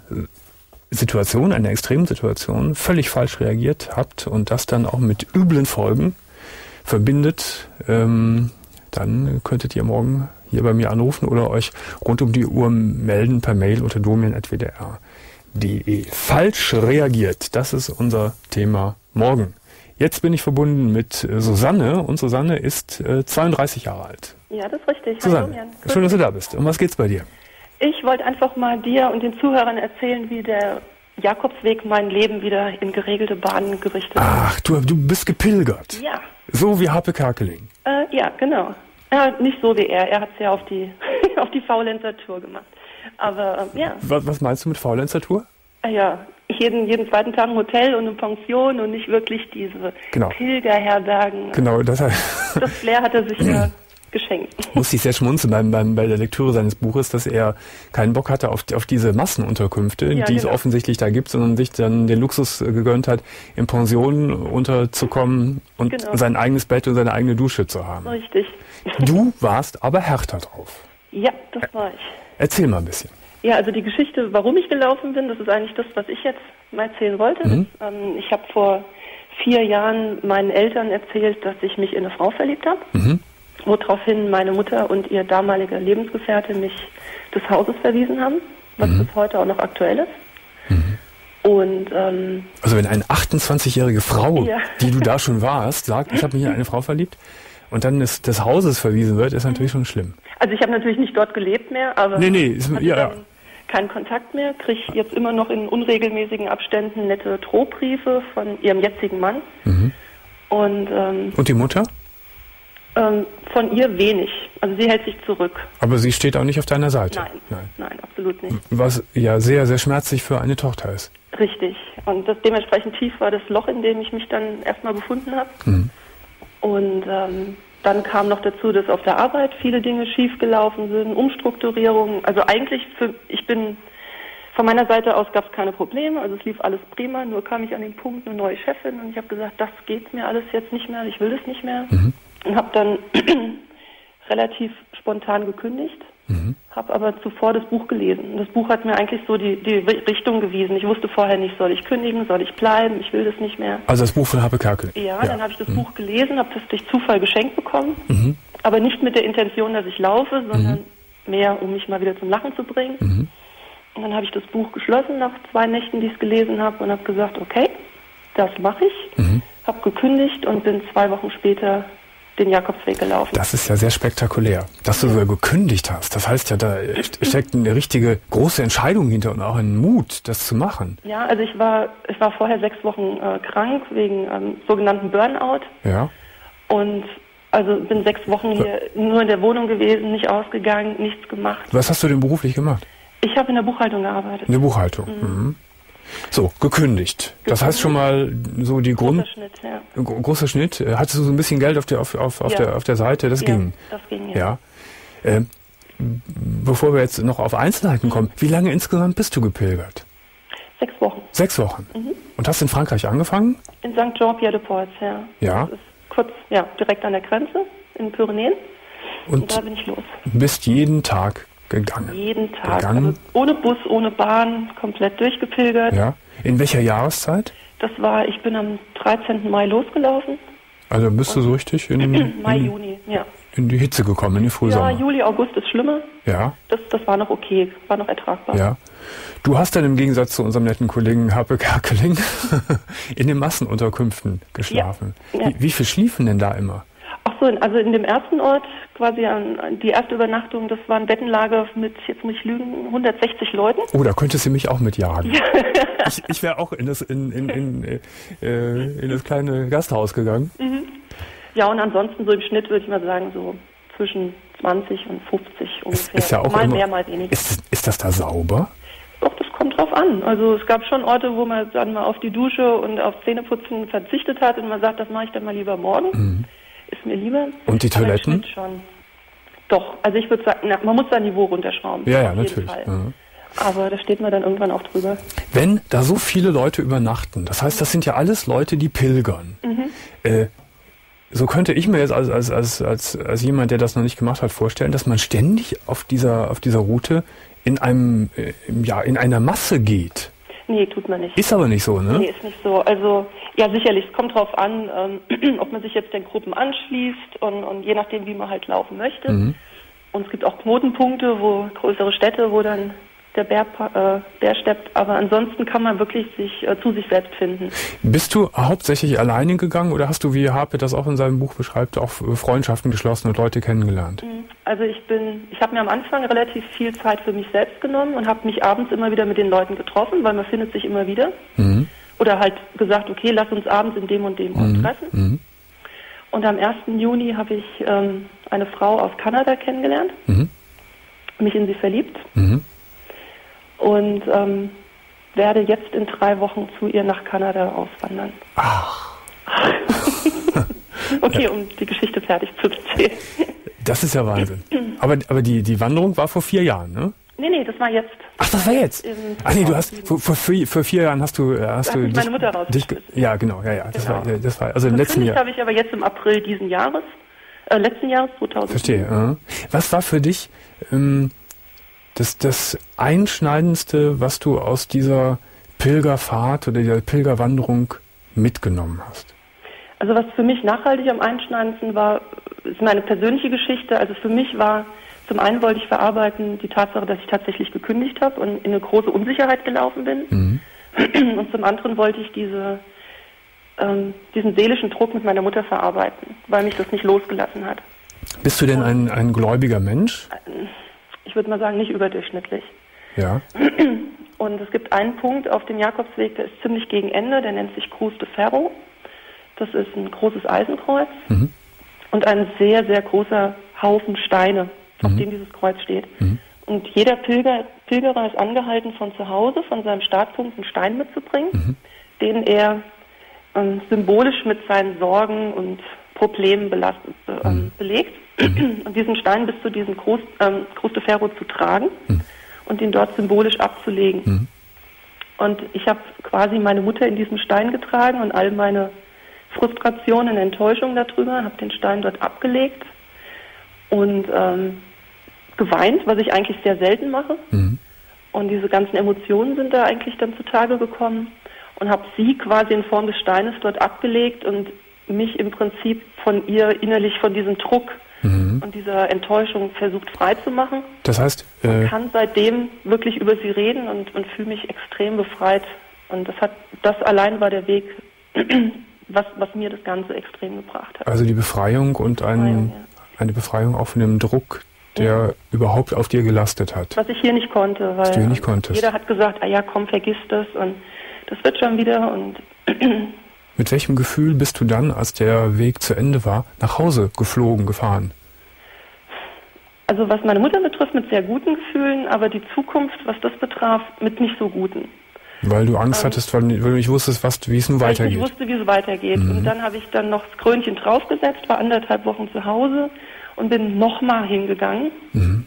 Situation, einer extremen Situation völlig falsch reagiert habt und das dann auch mit üblen Folgen verbindet, ähm, dann könntet ihr morgen hier bei mir anrufen oder euch rund um die Uhr melden per Mail unter domian at w d r punkt d e. Falsch reagiert, das ist unser Thema morgen. Jetzt bin ich verbunden mit äh, Susanne, und Susanne ist äh, zweiunddreißig Jahre alt. Ja, das ist richtig. Susanne, Hallo, Jan. schön, dass du da bist. Um was geht's bei dir? Ich wollte einfach mal dir und den Zuhörern erzählen, wie der Jakobsweg mein Leben wieder in geregelte Bahnen gerichtet hat. Ach, du, du bist gepilgert. Ja, So wie Happe Kerkeling. äh, ja, genau. Ja, nicht so wie er. Er hat es ja auf die auf die Faulenzer-Tour gemacht. Aber äh, ja, Was, was meinst du mit Faulenzer-Tour? äh, ja, jeden jeden zweiten Tag ein Hotel und eine Pension und nicht wirklich diese Genau. Pilgerherbergen. Genau, das Das Flair hat er sich ja geschenkt. musste ich sehr schmunzeln beim, beim, bei der Lektüre seines Buches, dass er keinen Bock hatte auf, auf diese Massenunterkünfte, Ja, die es genau. offensichtlich da gibt, sondern sich dann den Luxus äh, gegönnt hat, in Pensionen unterzukommen und Genau. sein eigenes Bett und seine eigene Dusche zu haben. Richtig. Du warst aber härter drauf. Ja, das war ich. Erzähl mal ein bisschen. Ja, also die Geschichte, warum ich gelaufen bin, das ist eigentlich das, was ich jetzt mal erzählen wollte. Mhm. Das, ähm, ich habe vor vier Jahren meinen Eltern erzählt, dass ich mich in eine Frau verliebt habe, Mhm. woraufhin meine Mutter und ihr damaliger Lebensgefährte mich des Hauses verwiesen haben, was Mhm. bis heute auch noch aktuell ist. Und ähm, Also wenn eine achtundzwanzigjährige Frau, Ja. die du da schon warst, sagt, ich habe mich in eine Frau verliebt und dann des, des Hauses verwiesen wird, ist natürlich schon schlimm. also ich habe natürlich nicht dort gelebt mehr, aber Nee, nee, ist- hatte ja, ja. dann keinen Kontakt mehr, kriege jetzt immer noch in unregelmäßigen Abständen nette Drohbriefe von ihrem jetzigen Mann. Mhm. Und ähm, Und die Mutter? ähm, von ihr wenig. Also sie hält sich zurück. Aber sie steht auch nicht auf deiner Seite. Nein, Nein. nein, absolut nicht. Was ja sehr, sehr schmerzlich für eine Tochter ist. Richtig. Und das dementsprechend tief war das Loch, in dem ich mich dann erstmal befunden habe. Mhm. Und ähm, dann kam noch dazu, dass auf der Arbeit viele Dinge schiefgelaufen sind, Umstrukturierungen. Also eigentlich, für, ich bin, von meiner Seite aus gab es keine Probleme, also es lief alles prima, nur kam ich an den Punkt, eine neue Chefin, und ich habe gesagt, das geht mir alles jetzt nicht mehr, ich will das nicht mehr. Mhm. Und habe dann relativ spontan gekündigt, Mhm. habe aber zuvor das Buch gelesen. Und das Buch hat mir eigentlich so die, die Richtung gewiesen. Ich wusste vorher nicht, soll ich kündigen, soll ich bleiben, ich will das nicht mehr. Also das Buch von Happe Kerkeling. Ja, dann habe ich das Mhm. Buch gelesen, habe das durch Zufall geschenkt bekommen, Mhm. aber nicht mit der Intention, dass ich laufe, sondern mehr, um mich mal wieder zum Lachen zu bringen. Mhm. Und dann habe ich das Buch geschlossen nach zwei Nächten, die ich es gelesen habe, und habe gesagt, okay, das mache ich. Mhm. Habe gekündigt und bin zwei Wochen später den Jakobsweg gelaufen. Das ist ja sehr spektakulär, dass du sogar gekündigt hast. Das heißt ja, da steckt eine richtige große Entscheidung hinter und auch ein Mut, das zu machen. Ja, also ich war ich war vorher sechs Wochen äh, krank wegen ähm, sogenannten Burnout. Ja. Und also bin sechs Wochen hier nur in der Wohnung gewesen, nicht ausgegangen, nichts gemacht. Was hast du denn beruflich gemacht? Ich habe in der Buchhaltung gearbeitet. In der Buchhaltung. Mhm. Mhm. So, gekündigt. Das heißt schon mal so die Grund... Großer Schnitt, ja. Großer Schnitt. Hattest du so ein bisschen Geld auf der, auf, auf, auf Ja. der, auf der Seite? Das Ja, ging. das ging, ja. Ja. Äh, bevor wir jetzt noch auf Einzelheiten kommen, wie lange insgesamt bist du gepilgert? Sechs Wochen. Sechs Wochen. Mhm. Und hast in Frankreich angefangen? In Sankt Jean-Pierre-de-Port, ja. Ja. Das ist kurz, ja, direkt an der Grenze in den Pyrenäen. Und, Und da bin ich los. bist jeden Tag gegangen? Jeden Tag. Gegangen? Also ohne Bus, ohne Bahn, komplett durchgepilgert. Ja. In welcher Jahreszeit? Das war, ich bin am dreizehnten Mai losgelaufen. Also bist du so richtig in, Mai, in, Juni, ja. in die Hitze gekommen, in den Frühsommer? Ja, Juli, August ist schlimmer. Ja. Das, das war noch okay, war noch ertragbar. Ja. Du hast dann im Gegensatz zu unserem netten Kollegen Harpe Kerkeling in den Massenunterkünften geschlafen. Ja. Ja. Wie, wie viel schliefen denn da immer? Ach so, also in dem ersten Ort, quasi an, an die erste Übernachtung, das war ein Bettenlager mit, jetzt muss ich lügen, hundertsechzig Leuten. Oh, da könntest du mich auch mitjagen. Ja. Ich, ich wäre auch in das, in, in, in, äh, in das kleine Gasthaus gegangen. Mhm. Ja, und ansonsten so im Schnitt würde ich mal sagen, so zwischen zwanzig und fünfzig ungefähr. Ist, ist ja auch mal immer, mehr, mal weniger. Ist, ist das da sauber? Doch, das kommt drauf an. Also es gab schon Orte, wo man dann mal auf die Dusche und auf Zähneputzen verzichtet hat und man sagt, das mache ich dann mal lieber morgen. Mhm. Ist mir lieber. Und die Aber im Toiletten? Schnitt schon. Doch, also ich würde sagen, na, man muss sein Niveau runterschrauben. Ja, ja, auf jeden natürlich. Fall. Mhm. Aber da steht man dann irgendwann auch drüber. Wenn da so viele Leute übernachten, das heißt, das sind ja alles Leute, die pilgern. Mhm. Äh, so könnte ich mir jetzt als, als, als, als, als jemand, der das noch nicht gemacht hat, vorstellen, dass man ständig auf dieser, auf dieser Route in einem, äh, ja, in einer Masse geht. Nee, tut man nicht. Ist aber nicht so, ne? Nee, ist nicht so. Also, ja, sicherlich, es kommt drauf an, ähm, ob man sich jetzt den Gruppen anschließt und, und je nachdem, wie man halt laufen möchte. Mhm. Und es gibt auch Knotenpunkte, wo größere Städte, wo dann der Bär, äh, Bär steppt. Aber ansonsten kann man wirklich sich äh, zu sich selbst finden. Bist du hauptsächlich alleine gegangen oder hast du, wie Harpe das auch in seinem Buch beschreibt, auch Freundschaften geschlossen und Leute kennengelernt? Also ich bin, ich habe mir am Anfang relativ viel Zeit für mich selbst genommen und habe mich abends immer wieder mit den Leuten getroffen, weil man findet sich immer wieder. Mhm. Oder halt gesagt, okay, lass uns abends in dem und dem Ort mhm. treffen. Mhm. Und am ersten Juni habe ich ähm, eine Frau aus Kanada kennengelernt, mhm. mich in sie verliebt. Mhm. Und ähm, werde jetzt in drei Wochen zu ihr nach Kanada auswandern. Ach. Okay, um die Geschichte fertig zu erzählen. Das ist ja Wahnsinn. Aber, aber die, die Wanderung war vor vier Jahren, ne? Nee, nee, das war jetzt. Ach, das war jetzt? Ach nee, du hast, vor, vor, vier, vor vier Jahren hast du, hast da du hat mich dich, meine Mutter dich, ja, genau, ja, ja, das genau. war, das war, also im letzten Jahr. habe ich aber jetzt im April diesen Jahres, äh, letzten Jahres, zweitausend. Verstehe. Uh. Was war für dich, ähm, das, das Einschneidendste, was du aus dieser Pilgerfahrt oder dieser Pilgerwanderung mitgenommen hast? Also was für mich nachhaltig am einschneidendsten war, ist meine persönliche Geschichte. Also für mich war, zum einen wollte ich verarbeiten die Tatsache, dass ich tatsächlich gekündigt habe und in eine große Unsicherheit gelaufen bin. Mhm. Und zum anderen wollte ich diese, ähm, diesen seelischen Druck mit meiner Mutter verarbeiten, weil mich das nicht losgelassen hat. Bist du denn ein, ein gläubiger Mensch? Ich würde mal sagen, nicht überdurchschnittlich. Ja. Und es gibt einen Punkt auf dem Jakobsweg, der ist ziemlich gegen Ende, der nennt sich Cruz de Ferro. Das ist ein großes Eisenkreuz mhm. und ein sehr, sehr großer Haufen Steine, auf mhm. dem dieses Kreuz steht. Mhm. Und jeder Pilger, Pilgerer ist angehalten, von zu Hause, von seinem Startpunkt einen Stein mitzubringen, mhm. den er ähm, symbolisch mit seinen Sorgen und Problemen belastet, äh, mhm. belegt. Mhm. Und diesen Stein bis zu diesem Cruz, ähm, Cruz de Ferro zu tragen mhm. und ihn dort symbolisch abzulegen. Mhm. Und ich habe quasi meine Mutter in diesem Stein getragen und all meine Frustration und Enttäuschung darüber, habe den Stein dort abgelegt und ähm, geweint, was ich eigentlich sehr selten mache. Mhm. Und diese ganzen Emotionen sind da eigentlich dann zutage gekommen und habe sie quasi in Form des Steines dort abgelegt und mich im Prinzip von ihr innerlich von diesem Druck mhm. und dieser Enttäuschung versucht frei zu machen. Das heißt, äh, ich kann seitdem wirklich über sie reden und, und fühle mich extrem befreit. Und das hat, das allein war der Weg was, was mir das Ganze extrem gebracht hat. Also die Befreiung und ein, Befreiung, ja. eine Befreiung auch von dem Druck, der ja. überhaupt auf dir gelastet hat. Was ich hier nicht konnte, weil was du hier nicht konntest. Jeder hat gesagt, ah ja, komm, vergiss das und das wird schon wieder. Und mit welchem Gefühl bist du dann, als der Weg zu Ende war, nach Hause geflogen, gefahren? Also was meine Mutter betrifft, mit sehr guten Gefühlen, aber die Zukunft, was das betraf, mit nicht so guten. Weil du Angst ähm, hattest, weil du nicht wusstest, was, wie es nun weitergeht. Ich wusste, wie es weitergeht. Mhm. Und dann habe ich dann noch das Krönchen draufgesetzt, war anderthalb Wochen zu Hause und bin nochmal hingegangen. Mhm.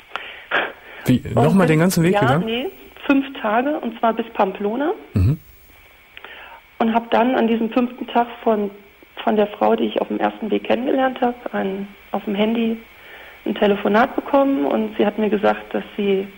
Wie, nochmal den ganzen Weg ja, gegangen? Ja, nee, fünf Tage und zwar bis Pamplona. Mhm. Und habe dann an diesem fünften Tag von, von der Frau, die ich auf dem ersten Weg kennengelernt habe, ein, auf dem Handy ein Telefonat bekommen und sie hat mir gesagt, dass sie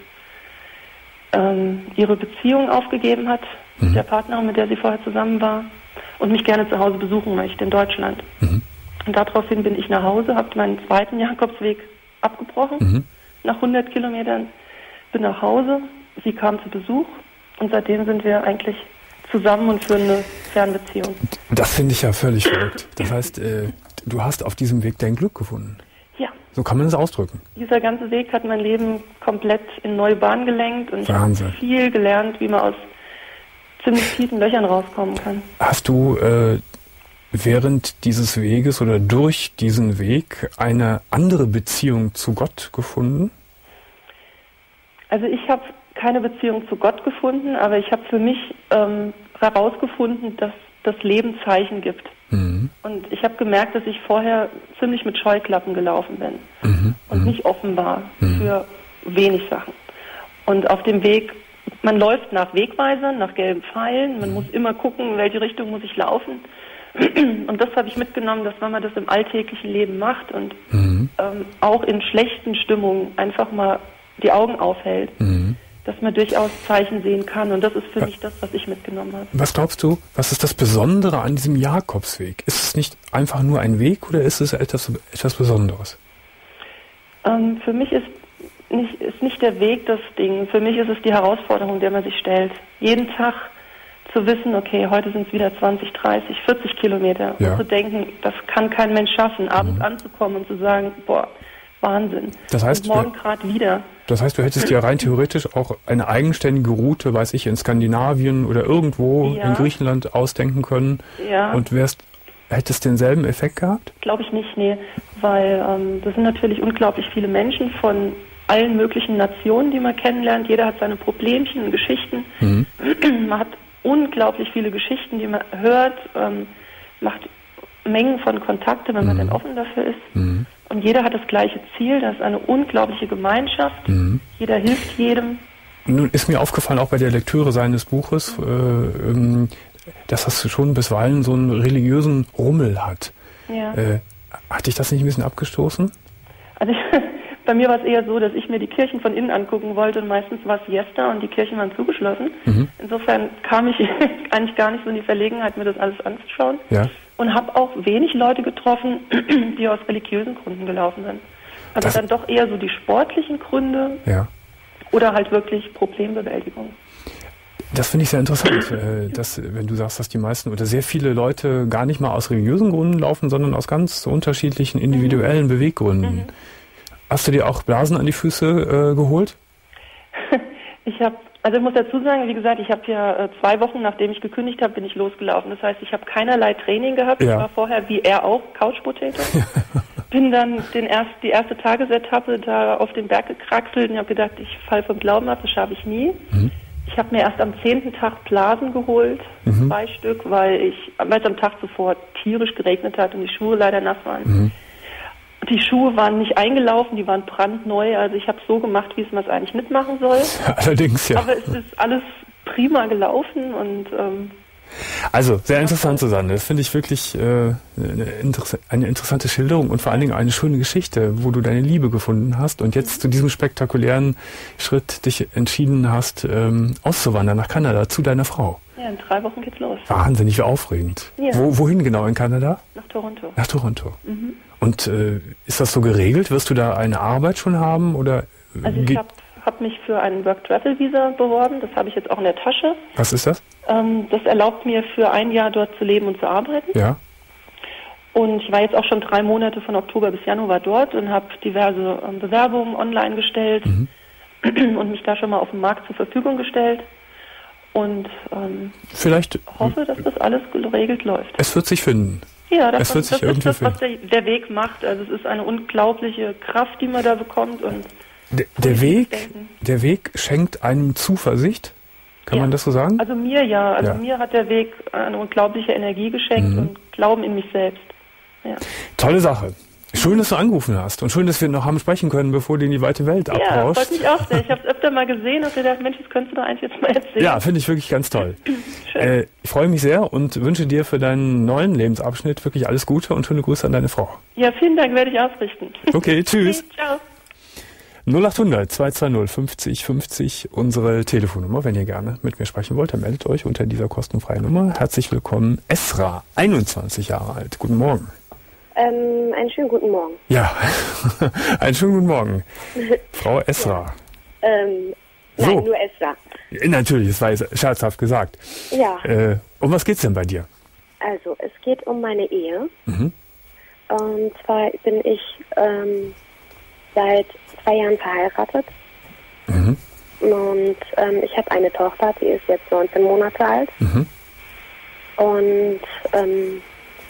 ähm, ihre Beziehung aufgegeben hat mhm. mit der Partnerin, mit der sie vorher zusammen war und mich gerne zu Hause besuchen möchte in Deutschland. Mhm. Und daraufhin bin ich nach Hause, habe meinen zweiten Jakobsweg abgebrochen, mhm. nach hundert Kilometern, bin nach Hause, sie kam zu Besuch und seitdem sind wir eigentlich zusammen und führen eine Fernbeziehung. Das finde ich ja völlig verrückt. Das heißt, äh, du hast auf diesem Weg dein Glück gefunden. Ja. So kann man es ausdrücken. Dieser ganze Weg hat mein Leben komplett in neue Bahnen gelenkt und Wahnsinn. Ich habe viel gelernt, wie man aus ziemlich tiefen Löchern rauskommen kann. Hast du äh, während dieses Weges oder durch diesen Weg eine andere Beziehung zu Gott gefunden? Also ich habe keine Beziehung zu Gott gefunden, aber ich habe für mich ähm, herausgefunden, dass das Leben Zeichen gibt. Mhm. Und ich habe gemerkt, dass ich vorher ziemlich mit Scheuklappen gelaufen bin mhm. und mhm. nicht offen war mhm. für wenig Sachen. Und auf dem Weg, man läuft nach Wegweisern, nach gelben Pfeilen, man mhm. muss immer gucken, in welche Richtung muss ich laufen. Und das habe ich mitgenommen, dass wenn man das im alltäglichen Leben macht und mhm. ähm, auch in schlechten Stimmungen einfach mal die Augen aufhält, mhm. dass man durchaus Zeichen sehen kann. Und das ist für mich das, was ich mitgenommen habe. Was glaubst du, was ist das Besondere an diesem Jakobsweg? Ist es nicht einfach nur ein Weg oder ist es etwas, etwas Besonderes? Ähm, für mich ist nicht, ist nicht der Weg das Ding. Für mich ist es die Herausforderung, der man sich stellt. Jeden Tag zu wissen, okay, heute sind es wieder zwanzig, dreißig, vierzig Kilometer. Ja. Und zu denken, das kann kein Mensch schaffen, abends mhm. anzukommen und zu sagen, boah, Wahnsinn. Das heißt, und morgen gerade wieder. Das heißt, du hättest dir rein theoretisch auch eine eigenständige Route, weiß ich, in Skandinavien oder irgendwo ja. in Griechenland ausdenken können ja. und wärst, hättest denselben Effekt gehabt? Glaube ich nicht, nee. Weil ähm, das sind natürlich unglaublich viele Menschen von allen möglichen Nationen, die man kennenlernt. Jeder hat seine Problemchen und Geschichten. Mhm. Man hat unglaublich viele Geschichten, die man hört, ähm, macht Mengen von Kontakte, wenn man mhm. dann offen dafür ist. Mhm. Und jeder hat das gleiche Ziel, das ist eine unglaubliche Gemeinschaft. Mhm. Jeder hilft jedem. Nun ist mir aufgefallen, auch bei der Lektüre seines Buches, äh, ähm, dass das schon bisweilen so einen religiösen Rummel hat. Ja. Äh, hat dich das nicht ein bisschen abgestoßen? Also bei mir war es eher so, dass ich mir die Kirchen von innen angucken wollte und meistens war es Siesta und die Kirchen waren zugeschlossen. Mhm. Insofern kam ich eigentlich gar nicht so in die Verlegenheit, mir das alles anzuschauen. Ja. Und habe auch wenig Leute getroffen, die aus religiösen Gründen gelaufen sind. Also das dann doch eher so die sportlichen Gründe ja. oder halt wirklich Problembewältigung. Das finde ich sehr interessant, äh, dass, wenn du sagst, dass die meisten oder sehr viele Leute gar nicht mal aus religiösen Gründen laufen, sondern aus ganz unterschiedlichen individuellen mhm. Beweggründen. Mhm. Hast du dir auch Blasen an die Füße äh, geholt? Ich habe, also ich muss dazu sagen, wie gesagt, ich habe ja äh, zwei Wochen, nachdem ich gekündigt habe, bin ich losgelaufen. Das heißt, ich habe keinerlei Training gehabt. Ja. Ich war vorher, wie er auch, Couch Potato. Bin dann den erst, die erste Tagesetappe da auf den Berg gekraxelt und habe gedacht, ich falle vom Glauben ab, das schaffe ich nie. Mhm. Ich habe mir erst am zehnten Tag Blasen geholt, mhm. zwei Stück, weil ich, weil es am Tag zuvor tierisch geregnet hat und die Schuhe leider nass waren. Mhm. Die Schuhe waren nicht eingelaufen, die waren brandneu. Also ich habe so gemacht, wie es man es eigentlich nicht machen soll. Allerdings, ja. Aber es ist alles prima gelaufen und ähm, also, sehr interessant, Susanne. Das finde ich wirklich äh, eine, Interess- eine interessante Schilderung und vor allen Dingen eine schöne Geschichte, wo du deine Liebe gefunden hast und jetzt zu diesem spektakulären Schritt dich entschieden hast, ähm, auszuwandern nach Kanada zu deiner Frau. Ja, in drei Wochen geht's los. Wahnsinnig, wie aufregend. Ja. Wo, wohin genau in Kanada? Nach Toronto. Nach Toronto. Mhm. Und äh, ist das so geregelt? Wirst du da eine Arbeit schon haben oder? Also ich habe habe mich für ein Work-Travel-Visa beworben. Das habe ich jetzt auch in der Tasche. Was ist das? Ähm, das erlaubt mir, für ein Jahr dort zu leben und zu arbeiten. Ja. Und ich war jetzt auch schon drei Monate von Oktober bis Januar dort und habe diverse ähm, Bewerbungen online gestellt Mhm. und mich da schon mal auf dem Markt zur Verfügung gestellt. Und ähm, Vielleicht. hoffe, dass das alles geregelt läuft. Es wird sich finden. Ja, das, Es wird das sich ist irgendwie das, was der, der Weg macht. Also es ist eine unglaubliche Kraft, die man da bekommt. Und Der, der Weg, denken. der Weg schenkt einem Zuversicht. Kann Ja. man das so sagen? Also mir ja, also Ja. mir hat der Weg eine unglaubliche Energie geschenkt Mhm. und Glauben in mich selbst. Ja, Tolle Sache. Schön, dass du angerufen hast und schön, dass wir noch haben sprechen können, bevor die in die weite Welt ja abrauscht. freut mich auch sehr. Ich habe es öfter mal gesehen und gedacht, Mensch, das könntest du doch eigentlich jetzt mal erzählen. Ja, finde ich wirklich ganz toll. Schön. Äh, ich freue mich sehr und wünsche dir für deinen neuen Lebensabschnitt wirklich alles Gute und schöne Grüße an deine Frau. Ja, vielen Dank, werde ich ausrichten. Okay, tschüss. Okay, ciao. null acht hundert zwei zwei null fünfzig fünfzig, unsere Telefonnummer. Wenn ihr gerne mit mir sprechen wollt, dann meldet euch unter dieser kostenfreien Nummer. Herzlich willkommen, Esra, einundzwanzig Jahre alt. Guten Morgen. Ähm, einen schönen guten Morgen. Ja, einen schönen guten Morgen. Frau Esra. Ähm, So. Nein, nur Esra. Ja, natürlich, das war jetzt scherzhaft gesagt. Ja, Äh, um was geht's denn bei dir? also es geht um meine Ehe. Mhm. Und zwar bin ich ähm, seit zwei Jahren verheiratet. Mhm. Und ähm, ich habe eine Tochter, die ist jetzt neunzehn Monate alt. Mhm. Und ähm,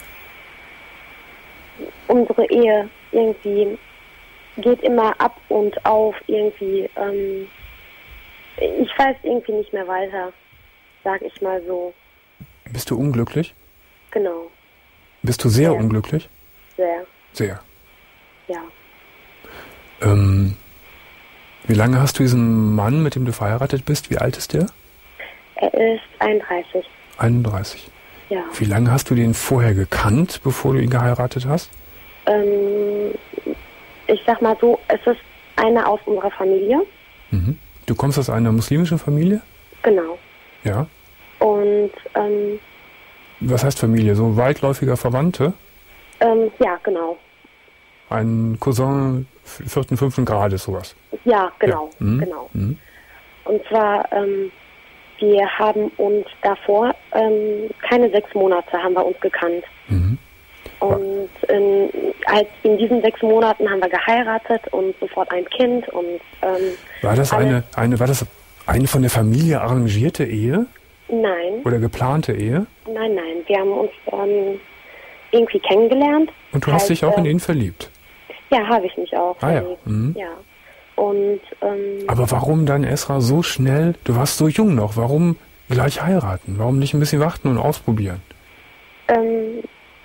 unsere Ehe irgendwie geht immer ab und auf irgendwie. Ähm, ich weiß irgendwie nicht mehr weiter, sag ich mal so. Bist du unglücklich? Genau, Bist du sehr Ja. unglücklich? sehr, Sehr. ja. Ähm, wie lange hast du diesen Mann, mit dem du verheiratet bist? Wie alt ist der? Er ist einunddreißig, einunddreißig. ja. Wie lange hast du den vorher gekannt, bevor du ihn geheiratet hast? Ähm, ich sag mal so, es ist einer aus unserer Familie, Mhm. Du kommst aus einer muslimischen Familie? genau. Ja. Und ähm, Was heißt Familie? So weitläufiger Verwandte? ähm, ja, genau. Ein Cousin vierten, fünften Grades, sowas. Ja, genau, Ja. Mhm. genau. Mhm. Und zwar, ähm, wir haben uns davor, ähm, keine sechs Monate haben wir uns gekannt. Mhm. Und in, als in diesen sechs Monaten haben wir geheiratet und sofort ein Kind. Und ähm, War das alles- eine, eine, war das eine von der Familie arrangierte Ehe Nein, oder geplante Ehe? nein, nein. Wir haben uns ähm, irgendwie kennengelernt. Und du hast Halt, dich auch in äh, ihn verliebt? Ja, habe ich mich auch. Ah ja. verliebt. Mhm. Ja. Und ähm, Aber warum dann, Esra, so schnell? Du warst so jung noch. Warum gleich heiraten? Warum nicht ein bisschen warten und ausprobieren? ähm,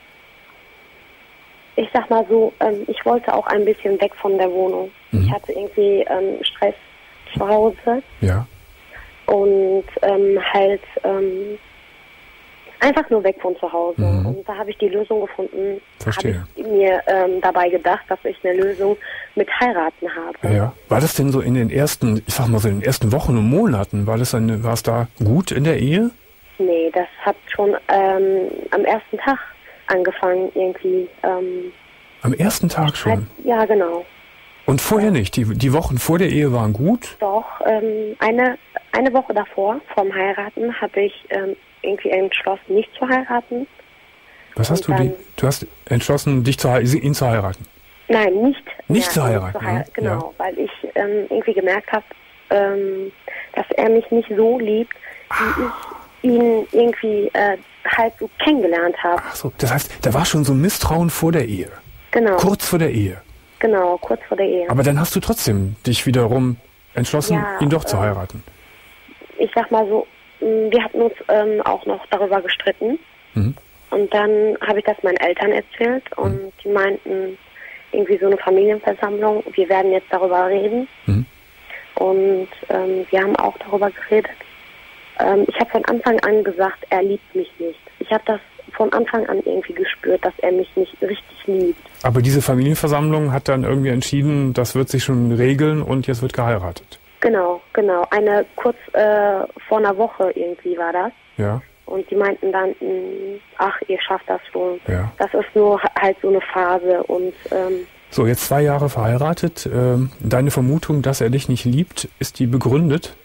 ich sag mal so, ähm, ich wollte auch ein bisschen weg von der Wohnung. Mhm. Ich hatte irgendwie ähm, Stress zu Hause Ja. und ähm, halt ähm, einfach nur weg von zu Hause. Mhm. Und da habe ich die Lösung gefunden. Verstehe. Habe ich mir ähm, dabei gedacht, dass ich eine Lösung mit heiraten habe. Ja. War das denn so in den ersten, ich sag mal so in den ersten Wochen und Monaten, war das eine, war es da gut in der Ehe? Nee, das hat schon ähm, am ersten Tag angefangen irgendwie. Ähm, Am ersten Tag halt, schon. ja, genau. Und vorher nicht. Die, die Wochen vor der Ehe waren gut. Doch, ähm, eine, eine Woche davor, vorm Heiraten, habe ich ähm, irgendwie entschlossen, nicht zu heiraten. Was hast du Und die? dann- Du hast entschlossen, dich zu, hei- ihn zu heiraten. Nein, nicht. Nicht zu heiraten, zu hei- ja, Genau, ja. weil ich ähm, irgendwie gemerkt habe, ähm, dass er mich nicht so liebt, wie ich ihn irgendwie äh, halt so kennengelernt habe. Ach so, das heißt, da war schon so ein Misstrauen vor der Ehe. Genau, Kurz vor der Ehe. genau, kurz vor der Ehe. Aber dann hast du trotzdem dich wiederum entschlossen, Ja, ihn doch zu ähm, heiraten. Ich sag mal so, mh, wir hatten uns ähm, auch noch darüber gestritten. Mhm. Und dann habe ich das meinen Eltern erzählt und die meinten, irgendwie so eine Familienversammlung, wir werden jetzt darüber reden. Mhm. Und ähm, wir haben auch darüber geredet. Ähm, ich habe von Anfang an gesagt, er liebt mich nicht. Ich habe das von Anfang an irgendwie gespürt, dass er mich nicht richtig liebt. Aber diese Familienversammlung hat dann irgendwie entschieden, das wird sich schon regeln und jetzt wird geheiratet. Genau, genau. Eine kurz äh, vor einer Woche irgendwie war das. Ja, Und die meinten dann, mh, ach, ihr schafft das schon. ja. Das ist nur ha- halt so eine Phase und ähm, So, jetzt zwei Jahre verheiratet. Ähm, deine Vermutung, dass er dich nicht liebt, ist die begründet?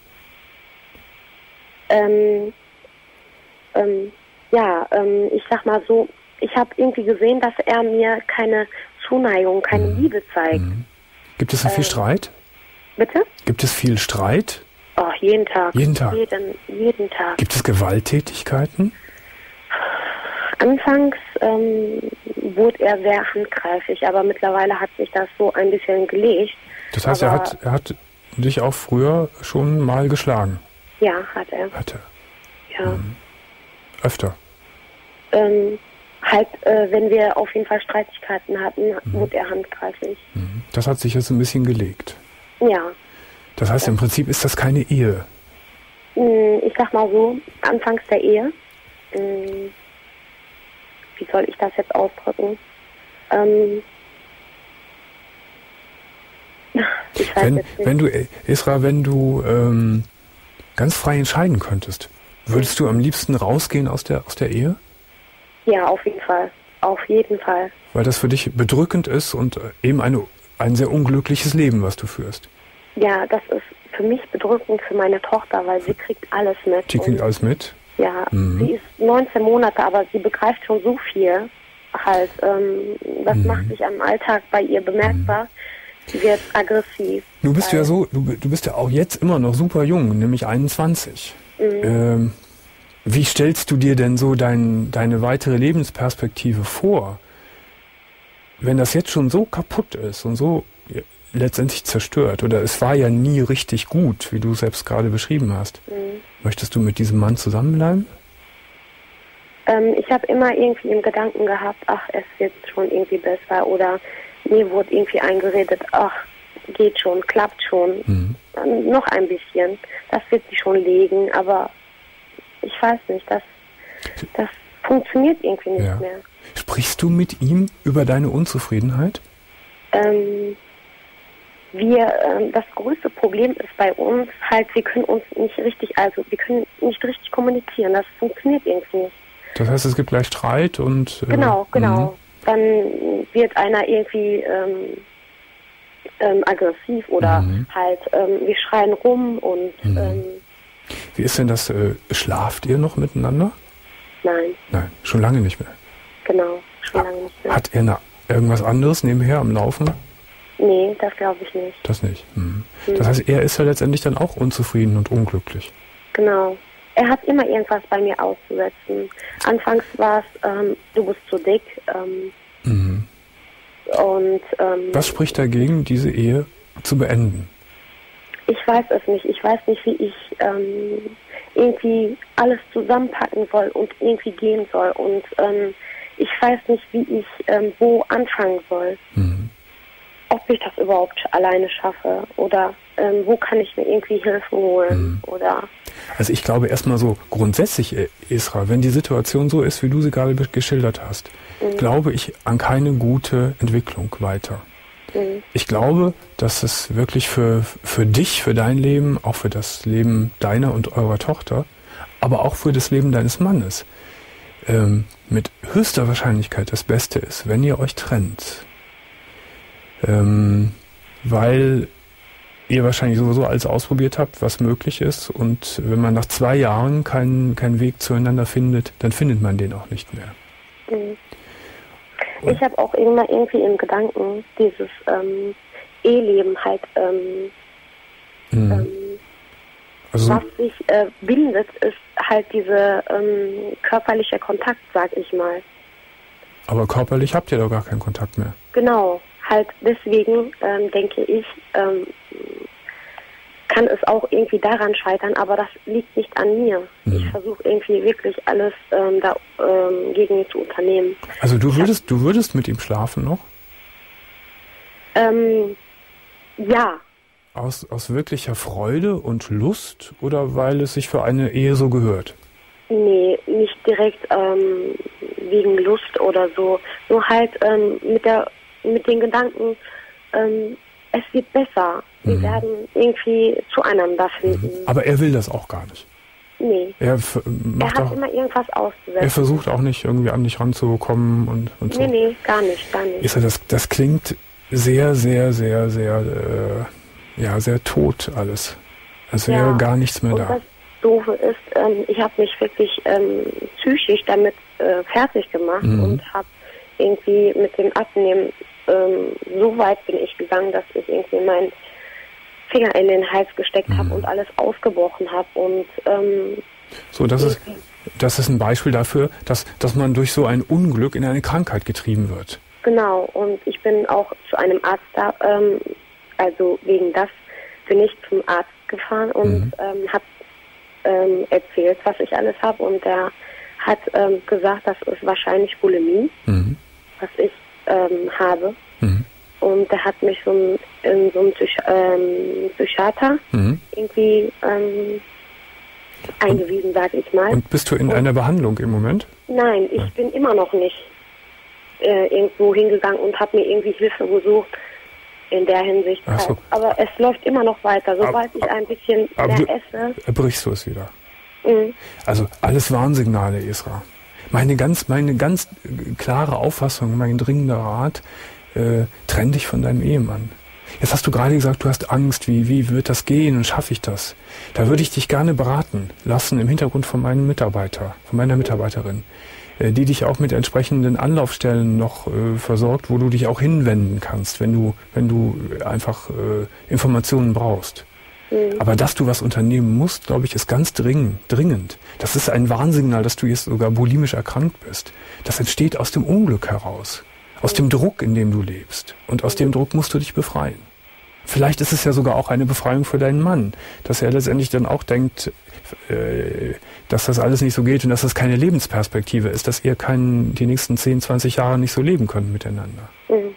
Ähm, ähm, ja, ähm, ich sag mal so, ich habe irgendwie gesehen, dass er mir keine Zuneigung, keine Mhm. Liebe zeigt. Mhm. Gibt es da viel Ähm, Streit? Bitte? Gibt es viel Streit? Oh, jeden Tag. Jeden Tag? Jeden, jeden Tag. Gibt es Gewalttätigkeiten? Anfangs ähm, wurde er sehr handgreiflich, aber mittlerweile hat sich das so ein bisschen gelegt. Das heißt, er Aber- hat, er hat dich auch früher schon mal geschlagen? Ja, hat er. Hat er. Ja. Öfter? Ähm, halt, äh, wenn wir auf jeden Fall Streitigkeiten hatten, Mhm. wurde er handgreiflich. Mhm. Das hat sich jetzt ein bisschen gelegt. Ja. Das heißt, im Prinzip ist das keine Ehe. Mm, Ich sag mal so, anfangs der Ehe, mm, wie soll ich das jetzt ausdrücken? Ähm, ich weiß Wenn, jetzt nicht. wenn du, äh, Isra, wenn du ähm, ganz frei entscheiden könntest, würdest du am liebsten rausgehen aus der, aus der Ehe? Ja, auf jeden Fall. Auf jeden Fall. Weil das für dich bedrückend ist und äh, eben eine, ein sehr unglückliches Leben, was du führst. Ja, das ist für mich bedrückend für meine Tochter, weil sie kriegt alles mit. Die kriegt Und, alles mit. ja, Mhm. sie ist neunzehn Monate, aber sie begreift schon so viel. Halt, ähm, das Mhm. macht sich am Alltag bei ihr bemerkbar. Sie wird aggressiv. Du bist weil- ja so, du, du bist ja auch jetzt immer noch super jung, nämlich einundzwanzig. Mhm. Ähm, wie stellst du dir denn so dein, deine weitere Lebensperspektive vor, wenn das jetzt schon so kaputt ist und so ja, letztendlich zerstört? Oder es war ja nie richtig gut, wie du selbst gerade beschrieben hast. Mhm. Möchtest du mit diesem Mann zusammenbleiben? Ähm, ich habe immer irgendwie im Gedanken gehabt, ach, es wird schon irgendwie besser. Oder mir wurde irgendwie eingeredet, ach, geht schon, klappt schon. Mhm. Ähm, noch ein bisschen. Das wird sich schon legen, aber ich weiß nicht, das, das funktioniert irgendwie nicht Ja. mehr. Sprichst du mit ihm über deine Unzufriedenheit? Ähm, wir, ähm, das größte Problem ist bei uns halt, wir können uns nicht richtig, also wir können nicht richtig kommunizieren. Das funktioniert irgendwie nicht. Das heißt, es gibt gleich Streit und... Äh, Genau, genau. mhm. Dann wird einer irgendwie ähm, ähm, aggressiv oder Mhm. halt, ähm, wir schreien rum und Mhm. ähm, Wie ist denn das? Äh, schlaft ihr noch miteinander? nein, Nein, schon lange nicht mehr. genau, schon lange nicht mehr. Hat er na, irgendwas anderes nebenher am Laufen? Nee, das glaube ich nicht. Das nicht. Mhm. Mhm. Das heißt, er ist ja letztendlich dann auch unzufrieden und unglücklich. Genau. Er hat immer irgendwas bei mir auszusetzen. Anfangs war es, ähm, du bist zu dick ähm, Mhm. und ähm, Was spricht dagegen, diese Ehe zu beenden? ich weiß es nicht. Ich weiß nicht, wie ich ähm, irgendwie alles zusammenpacken soll und irgendwie gehen soll. Und ähm, ich weiß nicht, wie ich ähm, wo anfangen soll. Mhm. Ob ich das überhaupt alleine schaffe oder ähm, wo kann ich mir irgendwie Hilfe holen Mhm. oder Also ich glaube erstmal so grundsätzlich, äh, Isra, wenn die Situation so ist, wie du sie gerade be- geschildert hast, Mhm. glaube ich an keine gute Entwicklung weiter. Mhm. Ich glaube, dass es wirklich für, für dich, für dein Leben, auch für das Leben deiner und eurer Tochter, aber auch für das Leben deines Mannes ähm, mit höchster Wahrscheinlichkeit das Beste ist, wenn ihr euch trennt. Ähm, weil ihr wahrscheinlich sowieso alles ausprobiert habt, was möglich ist. Und wenn man nach zwei Jahren keinen keinen Weg zueinander findet, dann findet man den auch nicht mehr. Mhm. Ich habe auch immer irgendwie im Gedanken dieses ähm, Eheleben halt, ähm, Mhm. ähm, Also, was sich äh, bindet, ist halt dieser ähm, körperliche Kontakt, sag ich mal. aber körperlich habt ihr doch gar keinen Kontakt mehr. Genau, halt deswegen ähm, denke ich, ähm, kann es auch irgendwie daran scheitern, aber das liegt nicht an mir. Mhm. Ich versuche irgendwie wirklich alles ähm, da, ähm, gegen zu unternehmen. Also du würdest, du würdest mit ihm schlafen noch? Ähm, ja, Aus, aus wirklicher Freude und Lust oder weil es sich für eine Ehe so gehört? nee, nicht direkt ähm, wegen Lust oder so. Nur halt ähm, mit der mit den Gedanken, ähm, es wird besser. Wir Mhm. werden irgendwie zueinander finden. Aber er will das auch gar nicht. Nee. Er, f- Er macht hat auch, immer irgendwas auszusetzen. er versucht auch nicht irgendwie an dich ranzukommen und, und so. Nee, nee, gar nicht, gar nicht. Ist er das, das klingt sehr, sehr, sehr, sehr, äh, ja, sehr tot alles. Es wäre Ja, gar nichts mehr und da. das Doofe ist, ähm, ich habe mich wirklich ähm, psychisch damit äh, fertig gemacht Mhm. und habe irgendwie mit dem Abnehmen ähm, so weit bin ich gegangen, dass ich irgendwie meinen Finger in den Hals gesteckt Mhm. habe und alles aufgebrochen habe und ähm, So, das ist, das ist ein Beispiel dafür, dass, dass man durch so ein Unglück in eine Krankheit getrieben wird. genau, und ich bin auch zu einem Arzt da, ähm, also wegen das bin ich zum Arzt gefahren und Mhm. ähm, habe ähm, erzählt, was ich alles habe und der hat ähm, gesagt, das ist wahrscheinlich Bulimie, Mhm. was ich ähm, habe. Mhm. Und der hat mich so ein, in so einem Psych ähm, Psychiater Mhm. irgendwie ähm, eingewiesen, sage ich mal. Und bist du in einer Behandlung im Moment? Nein, ich Ja. bin immer noch nicht äh, irgendwo hingegangen und habe mir irgendwie Hilfe gesucht in der Hinsicht. Ach so. Halt. Aber es läuft immer noch weiter. Sobald ich ein bisschen aber mehr du- esse. Brichst du es wieder? Mhm. Also alles Warnsignale, Esra. Meine ganz, meine ganz äh, klare Auffassung, mein dringender Rat, äh, trenn dich von deinem Ehemann. Jetzt hast du gerade gesagt, du hast Angst, wie, wie wird das gehen und schaffe ich das? Da würde ich dich gerne beraten lassen im Hintergrund von meinem Mitarbeiter, von meiner Mitarbeiterin, äh, die dich auch mit entsprechenden Anlaufstellen noch äh, versorgt, wo du dich auch hinwenden kannst, wenn du, wenn du einfach äh, Informationen brauchst. Aber dass du was unternehmen musst, glaube ich, ist ganz dringend, dringend. Das ist ein Warnsignal, dass du jetzt sogar bulimisch erkrankt bist. Das entsteht aus dem Unglück heraus, aus dem Druck, in dem du lebst. Und aus dem Druck musst du dich befreien. Vielleicht ist es ja sogar auch eine Befreiung für deinen Mann, dass er letztendlich dann auch denkt, äh, dass das alles nicht so geht und dass das keine Lebensperspektive ist, dass ihr kein, die nächsten zehn, zwanzig Jahre nicht so leben könnt miteinander. Mhm.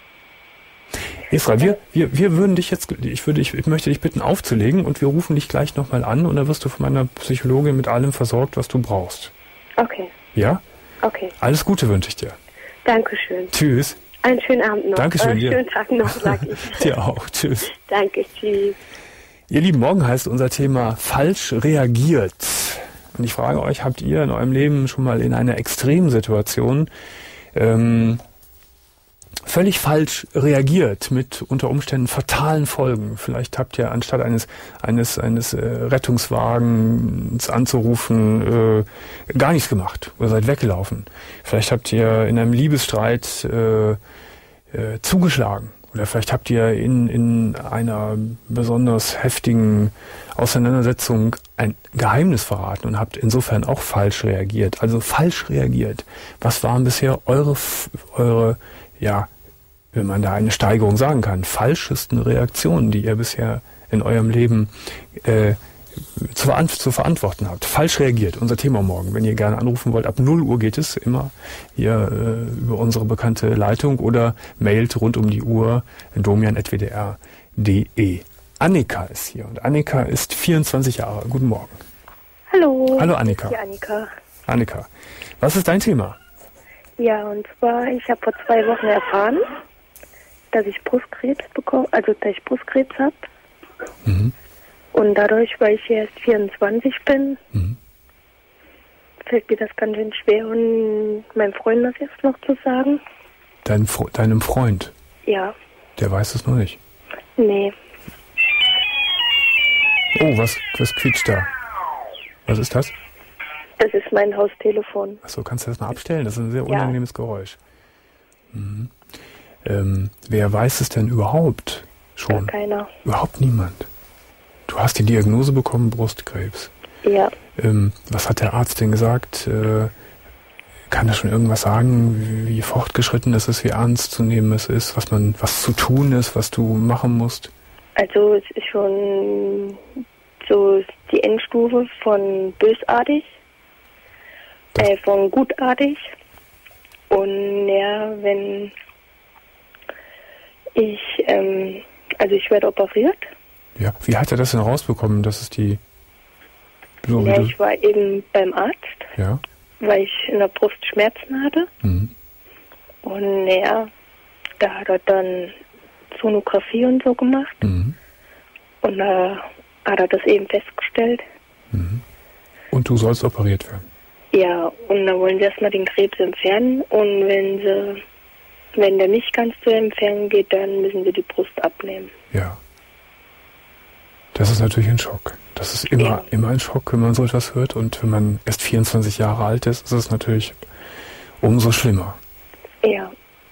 Israel, wir, wir, wir würden dich jetzt, ich würde, ich, ich möchte dich bitten aufzulegen und wir rufen dich gleich nochmal an und dann wirst du von meiner Psychologin mit allem versorgt, was du brauchst. Okay, Ja? okay. Alles Gute wünsche ich dir. Dankeschön. Tschüss. Einen schönen Abend noch. Dankeschön Äh, dir. schönen Tag noch, sag ich. Dir auch. Tschüss. Danke, tschüss. Ihr Lieben, morgen heißt unser Thema falsch reagiert. Und ich frage euch, habt ihr in eurem Leben schon mal in einer Extremsituation ähm, völlig falsch reagiert mit unter Umständen fatalen Folgen? Vielleicht habt ihr anstatt eines eines eines äh, Rettungswagens anzurufen äh, gar nichts gemacht oder seid weggelaufen. Vielleicht habt ihr in einem Liebesstreit äh, äh, zugeschlagen. Oder vielleicht habt ihr in, in einer besonders heftigen Auseinandersetzung ein Geheimnis verraten und habt insofern auch falsch reagiert. Also falsch reagiert. Was waren bisher eure, eure, ja, wenn man da eine Steigerung sagen kann, falschesten Reaktionen, die ihr bisher in eurem Leben äh, zu, zu verantworten habt? Falsch reagiert, unser Thema morgen. Wenn ihr gerne anrufen wollt, ab null Uhr geht es immer hier äh, über unsere bekannte Leitung oder mailt rund um die Uhr domian at w d r punkt d e. Annika ist hier und Annika ist vierundzwanzig Jahre. Guten Morgen. Hallo. Hallo Annika. Ja, Annika. Annika, was ist dein Thema? Ja, und zwar, ich habe vor zwei Wochen erfahren, dass ich Brustkrebs bekomme, also dass ich Brustkrebs habe. Mhm. Und dadurch, weil ich erst vierundzwanzig bin, Mhm. fällt mir das ganz schön schwer, und meinem Freund das jetzt noch zu sagen. Dein, Fre- deinem Freund, Ja, der weiß es noch nicht. nee. Oh, was, was quietscht da? Was ist das? Das ist mein Haustelefon. Achso, kannst du das mal abstellen? Das ist ein sehr unangenehmes Geräusch. Mhm. Ähm, wer weiß es denn überhaupt schon? Gar keiner. Überhaupt niemand. Du hast die Diagnose bekommen, Brustkrebs. Ja, Ähm, was hat der Arzt denn gesagt? Äh, kann er schon irgendwas sagen, wie, wie fortgeschritten es ist, wie ernst zu nehmen es ist, was man, was zu tun ist, was du machen musst? also es ist schon so die Endstufe von bösartig, äh, von gutartig. Und ja, wenn ich, ähm, also ich werde operiert. Ja. Wie hat er das denn rausbekommen, dass es die so wie Ja, du, ich war eben beim Arzt, ja? weil ich in der Brust Schmerzen hatte. Mhm. Und ja, da hat er dann Sonographie und so gemacht. Mhm. Und da hat er das eben festgestellt. Mhm. Und du sollst operiert werden. Ja, und dann wollen sie erstmal den Krebs entfernen. Und wenn sie wenn der nicht ganz zu empfangen geht, dann müssen sie die Brust abnehmen. Ja. Das ist natürlich ein Schock. Das ist immer, ja. immer ein Schock, wenn man so etwas hört. Und wenn man erst vierundzwanzig Jahre alt ist, ist es natürlich umso schlimmer. Ja.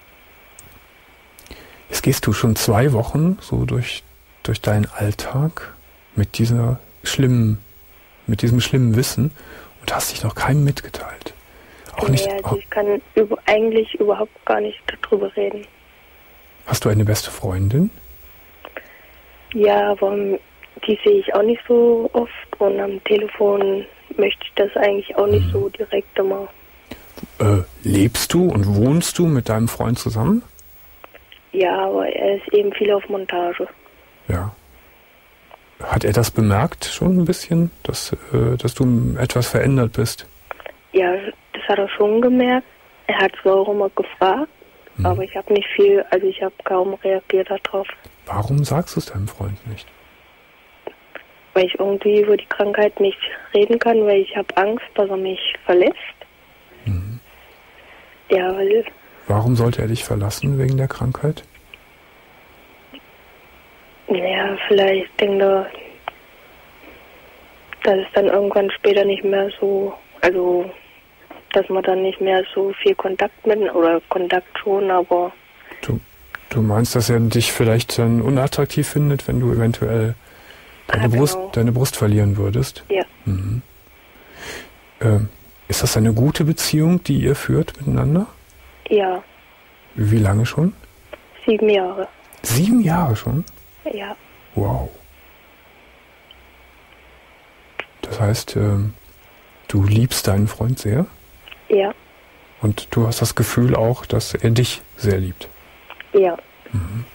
Jetzt gehst du schon zwei Wochen so durch, durch deinen Alltag mit dieser schlimmen, mit diesem schlimmen Wissen und hast dich noch keinem mitgeteilt. Auch nicht, ja, also ich kann über, eigentlich überhaupt gar nicht darüber reden. Hast du eine beste Freundin? Ja, aber die sehe ich auch nicht so oft und am Telefon möchte ich das eigentlich auch nicht mhm. so direkt immer. Äh, lebst du und wohnst du mit deinem Freund zusammen? Ja, aber er ist eben viel auf Montage. Ja. Hat er das bemerkt schon ein bisschen, dass, äh, dass du etwas verändert bist? Ja, das hat er schon gemerkt. Er hat zwar auch immer gefragt, mhm. aber ich habe nicht viel, also ich habe kaum reagiert darauf. Warum sagst du es deinem Freund nicht? Weil ich irgendwie über die Krankheit nicht reden kann, weil ich habe Angst, dass er mich verlässt. Mhm. Ja, weil... Warum sollte er dich verlassen wegen der Krankheit? Ja, vielleicht denkt er, dass es dann irgendwann später nicht mehr so, also dass man dann nicht mehr so viel Kontakt mit, oder Kontakt schon, aber... Du, du meinst, dass er dich vielleicht dann unattraktiv findet, wenn du eventuell deine, ja, Brust, genau. deine Brust verlieren würdest? Ja. Mhm. Ähm, ist das eine gute Beziehung, die ihr führt miteinander? Ja. Wie lange schon? Sieben Jahre. Sieben Jahre schon? Ja. Wow. Das heißt, ähm, du liebst deinen Freund sehr? Ja. Und du hast das Gefühl auch, dass er dich sehr liebt? Ja. Mhm.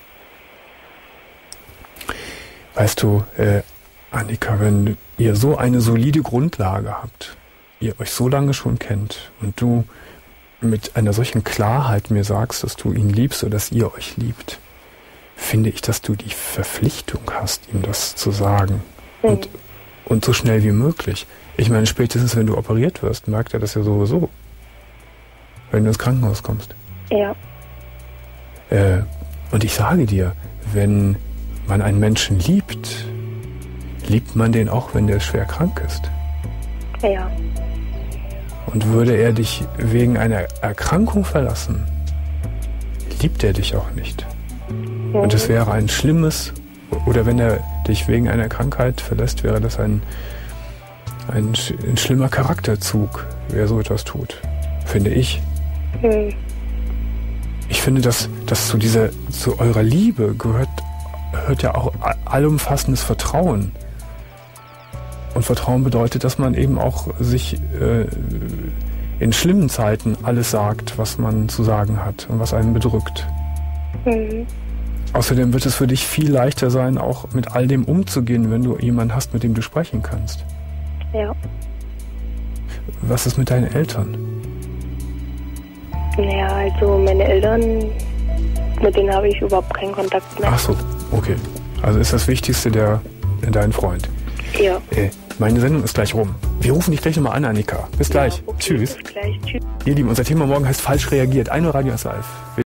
Weißt du, äh, Annika, wenn ihr so eine solide Grundlage habt, ihr euch so lange schon kennt und du mit einer solchen Klarheit mir sagst, dass du ihn liebst oder dass ihr euch liebt, finde ich, dass du die Verpflichtung hast, ihm das zu sagen. Mhm. Und, und so schnell wie möglich. Ich meine, spätestens wenn du operiert wirst, merkt er das ja sowieso. Wenn du ins Krankenhaus kommst. Ja. Äh, und ich sage dir, wenn man einen Menschen liebt, liebt man den auch, wenn der schwer krank ist. Ja. Und würde er dich wegen einer Erkrankung verlassen, liebt er dich auch nicht. Mhm. Und es wäre ein schlimmes, oder wenn er dich wegen einer Krankheit verlässt, wäre das ein, ein, ein schlimmer Charakterzug, wer so etwas tut, finde ich. Mhm. Ich finde, dass, dass zu dieser, zu eurer Liebe gehört, gehört ja auch allumfassendes Vertrauen. Und Vertrauen bedeutet, dass man eben auch sich äh, in schlimmen Zeiten alles sagt, was man zu sagen hat und was einen bedrückt. Mhm. Außerdem wird es für dich viel leichter sein, auch mit all dem umzugehen, wenn du jemanden hast, mit dem du sprechen kannst. Ja. Was ist mit deinen Eltern? Naja, also meine Eltern, mit denen habe ich überhaupt keinen Kontakt mehr. Ach so, okay. Also ist das Wichtigste der, dein Freund. Ja. Äh, meine Sendung ist gleich rum. Wir rufen dich gleich nochmal an, Annika. Bis gleich. Ja, okay, Tschüss. Bis gleich. Tschüss. Ihr Lieben, unser Thema morgen heißt falsch reagiert. ein Uhr Radio eins live.